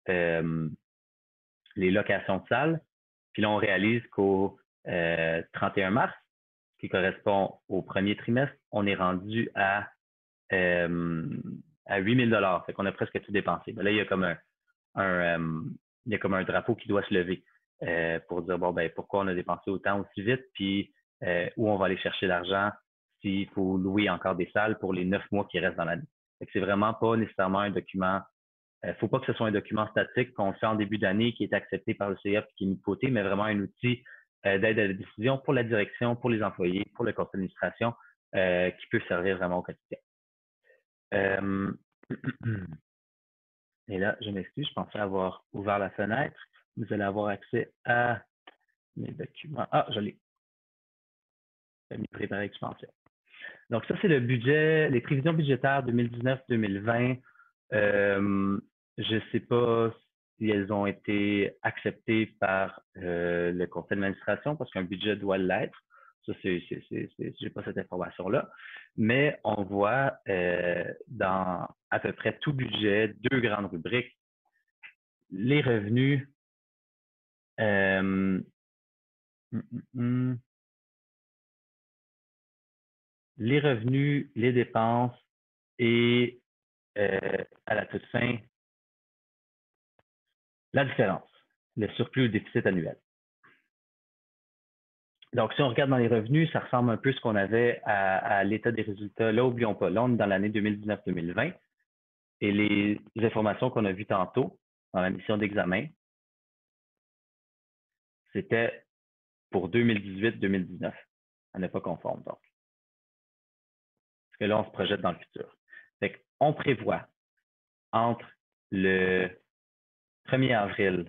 A: les locations de salles. Puis là, on réalise qu'au 31 mars, qui correspond au premier trimestre, on est rendu euh, à 8 000 $. Fait qu'on a presque tout dépensé. Mais là, il y a comme il y a comme un drapeau qui doit se lever pour dire, bon, ben, pourquoi on a dépensé autant aussi vite, puis où on va aller chercher l'argent s'il faut louer encore des salles pour les 9 mois qui restent dans l'année. C'est vraiment pas nécessairement un document. Faut pas que ce soit un document statique qu'on fait en début d'année, qui est accepté par le CF, qui est mis de côté, mais vraiment un outil d'aide à la décision pour la direction, pour les employés, pour le conseil d'administration, qui peut servir vraiment au quotidien. Et là, je m'excuse, je pensais avoir ouvert la fenêtre. Vous allez avoir accès à mes documents. Ah, je l'ai. J'ai mis préparé que je pensais. Donc, ça, c'est le budget, les prévisions budgétaires 2019-2020. Je ne sais pas si elles ont été acceptées par le conseil d'administration parce qu'un budget doit l'être. Ça, j'ai pas cette information-là. Mais on voit dans à peu près tout budget, 2 grandes rubriques. Les revenus, euh, les revenus, les dépenses et à la toute fin, la différence, le surplus ou le déficit annuel. Donc, si on regarde dans les revenus, ça ressemble un peu à ce qu'on avait à l'état des résultats. Là, n'oublions pas, là, on est dans l'année 2019-2020 et les informations qu'on a vues tantôt dans la mission d'examen, c'était pour 2018-2019, à ne pas confondre donc. Parce que là, on se projette dans le futur. Fait qu'on prévoit entre le 1er avril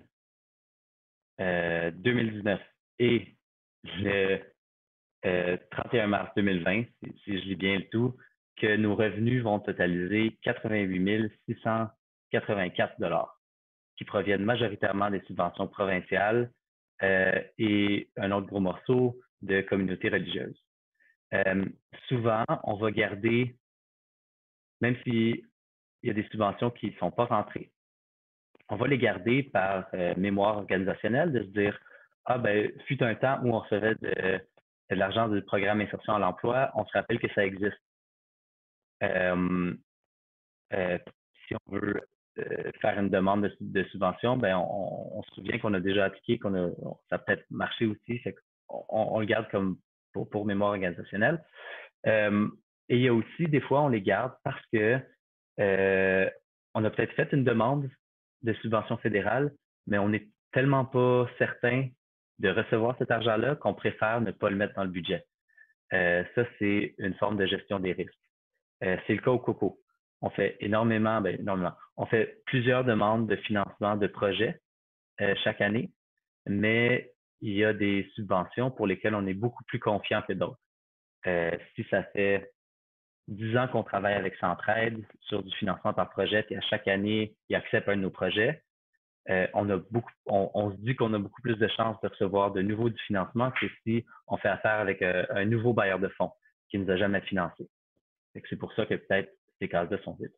A: 2019 et le 31 mars 2020, si je lis bien le tout, que nos revenus vont totaliser 88 684 qui proviennent majoritairement des subventions provinciales et un autre gros morceau de communautés religieuses. Souvent, on va garder, même s'il y a des subventions qui ne sont pas rentrées, on va les garder par mémoire organisationnelle, de se dire, ah ben, fut un temps où on recevait de l'argent du programme Insertion à l'emploi, on se rappelle que ça existe. Euh, euh, si on veut faire une demande de subvention, ben on se souvient qu'on a déjà appliqué, ça a peut-être marché aussi, fait on le garde comme pour mémoire organisationnelle. Et il y a aussi, des fois, on les garde parce que on a peut-être fait une demande de subvention fédérale, mais on n'est tellement pas certain de recevoir cet argent-là qu'on préfère ne pas le mettre dans le budget. Ça, c'est une forme de gestion des risques. C'est le cas au COCO. On fait énormément, on fait plusieurs demandes de financement de projets chaque année, mais il y a des subventions pour lesquelles on est beaucoup plus confiant que d'autres. Si ça fait 10 ans qu'on travaille avec Centraide sur du financement par projet, et à chaque année, ils acceptent un de nos projets, on se dit qu'on a beaucoup plus de chances de recevoir de nouveau du financement que si on fait affaire avec un nouveau bailleur de fonds qui ne nous a jamais financé. C'est pour ça que peut-être ces cases-là sont vides.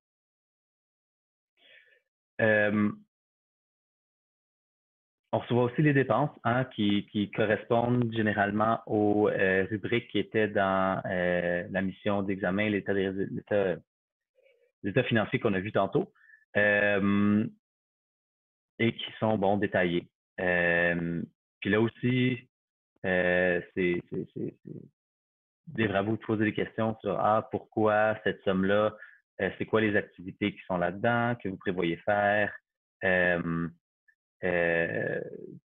A: On reçoit aussi les dépenses qui correspondent généralement aux rubriques qui étaient dans la mission d'examen, l'état financier qu'on a vu tantôt, et qui sont bon détaillés. Puis là aussi, libre à vous de poser des questions sur pourquoi cette somme-là, c'est quoi les activités qui sont là-dedans, que vous prévoyez faire. Euh, euh,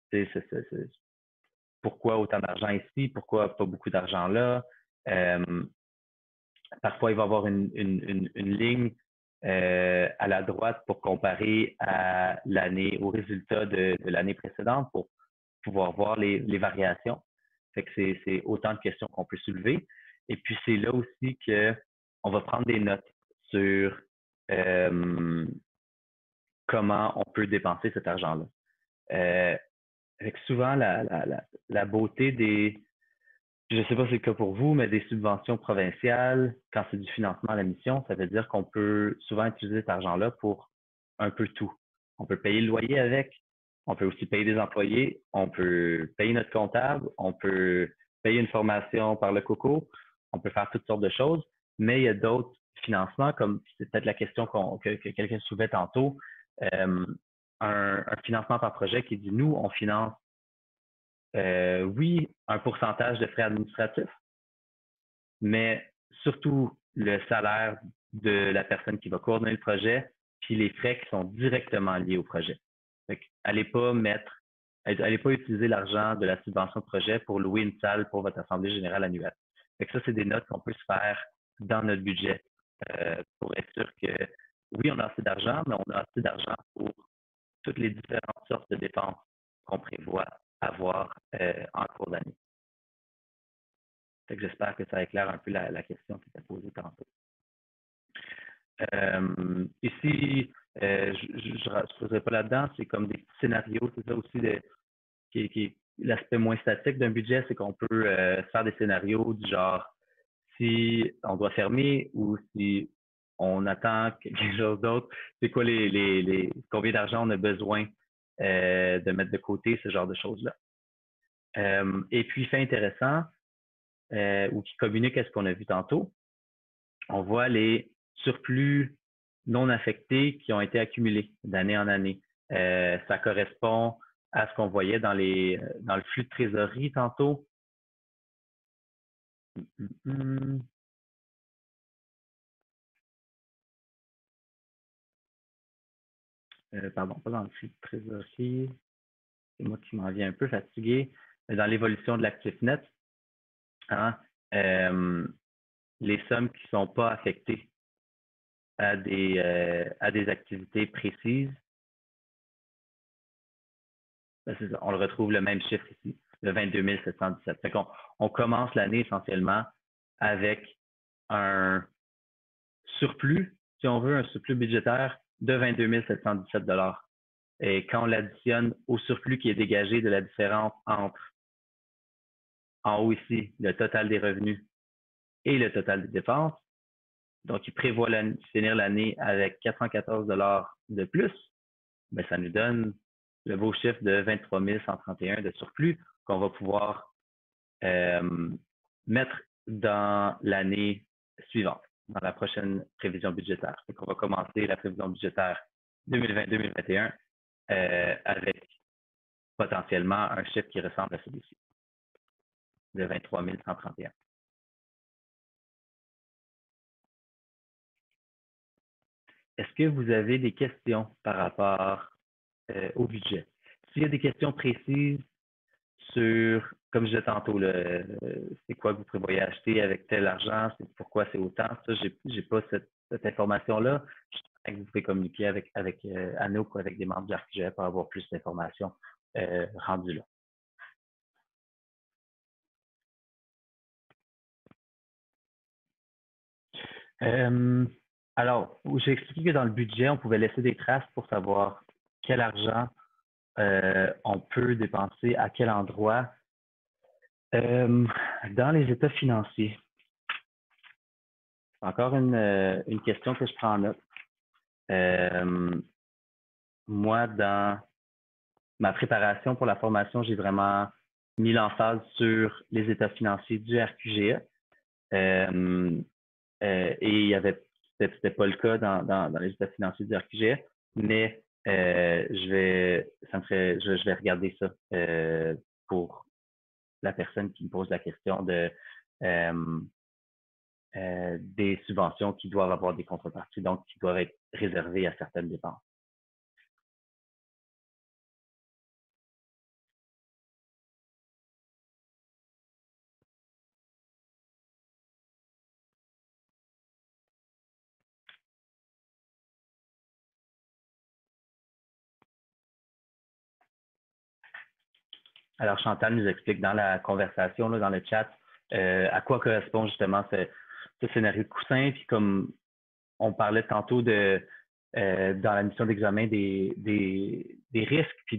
A: pourquoi autant d'argent ici, pourquoi pas beaucoup d'argent là. Parfois, il va y avoir une ligne à la droite pour comparer à l'année, au résultat de l'année précédente pour pouvoir voir les variations. Fait que c'est autant de questions qu'on peut soulever. Et puis, c'est là aussi qu'on va prendre des notes sur comment on peut dépenser cet argent-là. Avec souvent, la beauté je ne sais pas si c'est le cas pour vous, mais des subventions provinciales, quand c'est du financement à la mission, ça veut dire qu'on peut souvent utiliser cet argent-là pour un peu tout. On peut payer le loyer avec, on peut aussi payer des employés, on peut payer notre comptable, on peut payer une formation par le COCO, on peut faire toutes sortes de choses, mais il y a d'autres financements, comme c'est peut-être la question que quelqu'un soulevait tantôt, euh, un financement par projet qui dit, nous, on finance oui, un pourcentage de frais administratifs, mais surtout le salaire de la personne qui va coordonner le projet, puis les frais qui sont directement liés au projet. Allez pas utiliser l'argent de la subvention de projet pour louer une salle pour votre assemblée générale annuelle. Ça, c'est des notes qu'on peut se faire dans notre budget pour être sûr que oui, on a assez d'argent, mais on a assez d'argent pour toutes les différentes sortes de dépenses qu'on prévoit avoir en cours d'année. J'espère que ça éclaire un peu la question qui était posée tantôt. Ici, je ne faisais pas là-dedans, c'est comme des petits scénarios, c'est ça aussi qui l'aspect moins statique d'un budget, c'est qu'on peut faire des scénarios du genre si on doit fermer ou si on attend quelque chose d'autre, c'est quoi combien d'argent on a besoin de mettre de côté, ce genre de choses-là. Et puis, fait intéressant, ou qui communique à ce qu'on a vu tantôt, on voit les surplus non affectés qui ont été accumulés d'année en année. Ça correspond à ce qu'on voyait dans le flux de trésorerie tantôt. Pardon, pas dans le flux de trésorerie. C'est moi qui m'en viens un peu fatigué. Mais dans l'évolution de l'actif net, hein, les sommes qui ne sont pas affectées à des activités précises, ben c'est ça, on le retrouve le même chiffre ici, le 22 717. Fait on commence l'année essentiellement avec un surplus, si on veut, un surplus budgétaire de 22 717 $. Et quand on l'additionne au surplus qui est dégagé de la différence entre, en haut ici, le total des revenus et le total des dépenses, donc il prévoit finir l'année avec 414 $ de plus, ben, ça nous donne le beau chiffre de 23 131 de surplus qu'on va pouvoir mettre dans l'année suivante, dans la prochaine prévision budgétaire. Donc, on va commencer la prévision budgétaire 2020-2021 avec potentiellement un chiffre qui ressemble à celui-ci, de 23 131. Est-ce que vous avez des questions par rapport au budget? S'il y a des questions précises sur, comme je disais tantôt, c'est quoi que vous prévoyez acheter avec tel argent, c'est pourquoi c'est autant, ça, j'ai pas cette information-là. Je que vous pouvez communiquer avec Anouk ou avec des membres du RQGE pour avoir plus d'informations rendues là. Alors, j'ai expliqué que dans le budget, on pouvait laisser des traces pour savoir quel argent on peut dépenser à quel endroit. Dans les états financiers, encore une question que je prends en note. Moi, dans ma préparation pour la formation, j'ai vraiment mis l'emphase sur les états financiers du RQGE. Et c'était pas le cas dans les états financiers du RQGE, mais je vais regarder ça pour la personne qui me pose la question de des subventions qui doivent avoir des contreparties, donc qui doivent être réservées à certaines dépenses. Alors, Chantal nous explique dans la conversation, là, dans le chat, à quoi correspond justement ce scénario de coussin. Puis comme on parlait tantôt dans la mission d'examen des risques, puis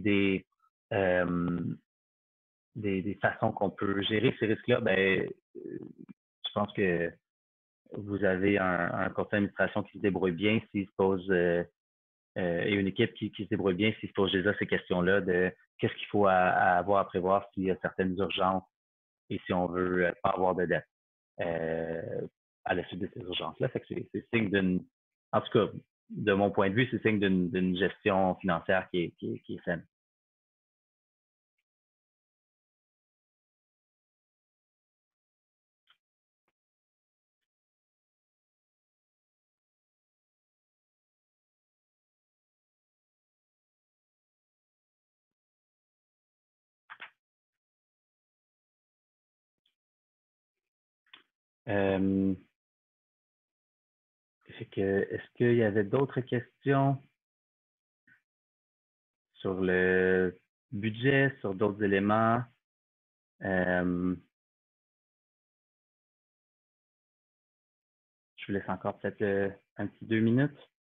A: des façons qu'on peut gérer ces risques-là, ben, je pense que vous avez un conseil d'administration qui se débrouille bien s'il se pose et une équipe qui se débrouille bien s'il se pose déjà ces questions-là de qu'est-ce qu'il faut avoir à prévoir s'il y a certaines urgences et si on veut pas avoir de dette à la suite de ces urgences-là. Fait que c'est signe d'une, en tout cas, de mon point de vue, c'est signe d'une gestion financière qui est saine. Euh, est-ce qu'il y avait d'autres questions sur le budget, sur d'autres éléments? Je vous laisse encore peut-être un petit 2 minutes.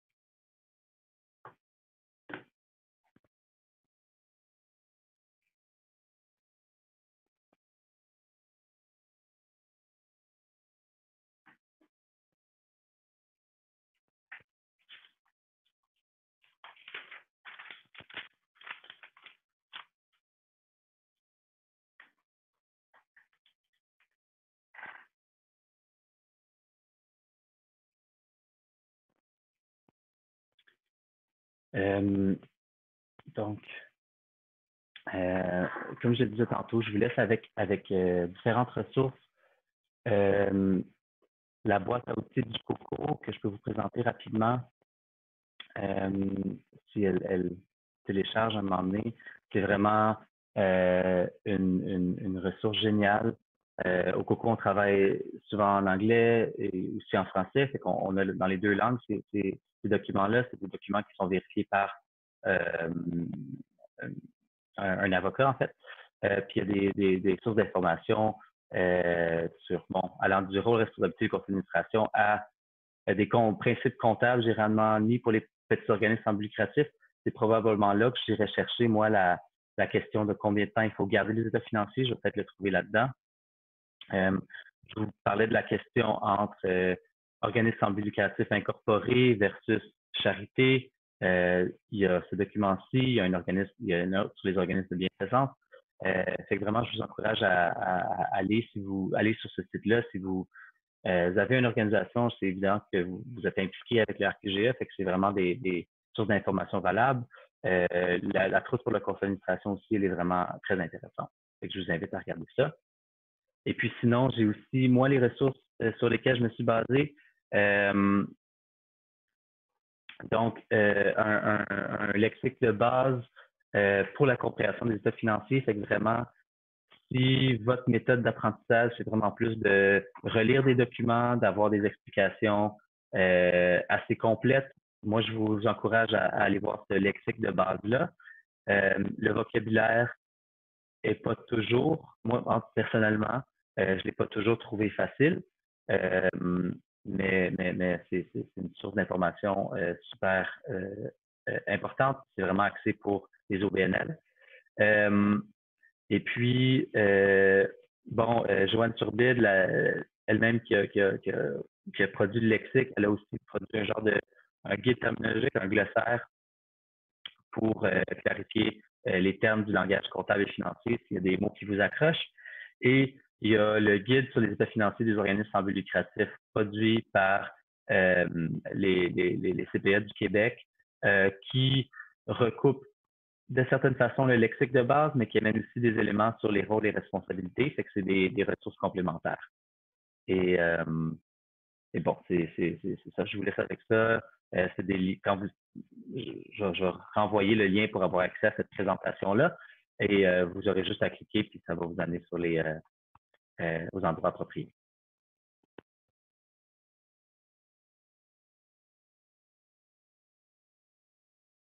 A: Donc, comme je le disais tantôt, je vous laisse avec différentes ressources. La boîte à outils du Coco que je peux vous présenter rapidement, si elle télécharge à un moment donné, c'est vraiment une ressource géniale. Au Coco, on travaille souvent en anglais et aussi en français, fait qu'on a dans les deux langues ces documents-là, c'est des documents qui sont vérifiés par euh, un avocat, en fait. Puis il y a des sources d'informations sur, bon, allant du rôle, responsabilité et conseil d'administration à des principes comptables généralement mis pour les petits organismes sans but lucratif. C'est probablement là que j'irai chercher, moi, la question de combien de temps il faut garder les états financiers. Je vais peut-être le trouver là-dedans. Je vous parlais de la question entre organismes sans but lucratif incorporés versus charité. Il y a ce document-ci, il y a il y a un autre sur les organismes de bienfaisance. Fait que vraiment, je vous encourage à aller aller sur ce site-là si vous avez une organisation, c'est évident que vous êtes impliqué avec le RQGF, et que c'est vraiment des sources d'informations valables. La trousse pour la conseil d'administration aussi, elle est vraiment très intéressante. Fait que je vous invite à regarder ça. Et puis sinon, j'ai aussi, moi, les ressources sur lesquelles je me suis basé. Donc, un lexique de base pour la compréhension des états financiers. Fait que vraiment, si votre méthode d'apprentissage, c'est vraiment plus de relire des documents, d'avoir des explications assez complètes, moi, je vous encourage à aller voir ce lexique de base-là. Le vocabulaire est pas toujours, moi, personnellement, je ne l'ai pas toujours trouvé facile, euh, mais c'est une source d'information super importante. C'est vraiment axé pour les OBNL. Et puis, bon, Joanne Turbide, elle-même qui a produit le lexique, elle a aussi produit un guide terminologique, un glossaire pour clarifier les termes du langage comptable et financier s'il y a des mots qui vous accrochent. Et il y a le guide sur les états financiers des organismes sans but lucratif produit par les CPA du Québec qui recoupe de certaine façon le lexique de base, mais qui amène aussi des éléments sur les rôles et responsabilités, fait que c'est des ressources complémentaires. Et bon, c'est ça. Je vous laisse avec ça. C'est quand je vais renvoyer le lien pour avoir accès à cette présentation-là. Et vous aurez juste à cliquer, puis ça va vous amener sur aux endroits appropriés.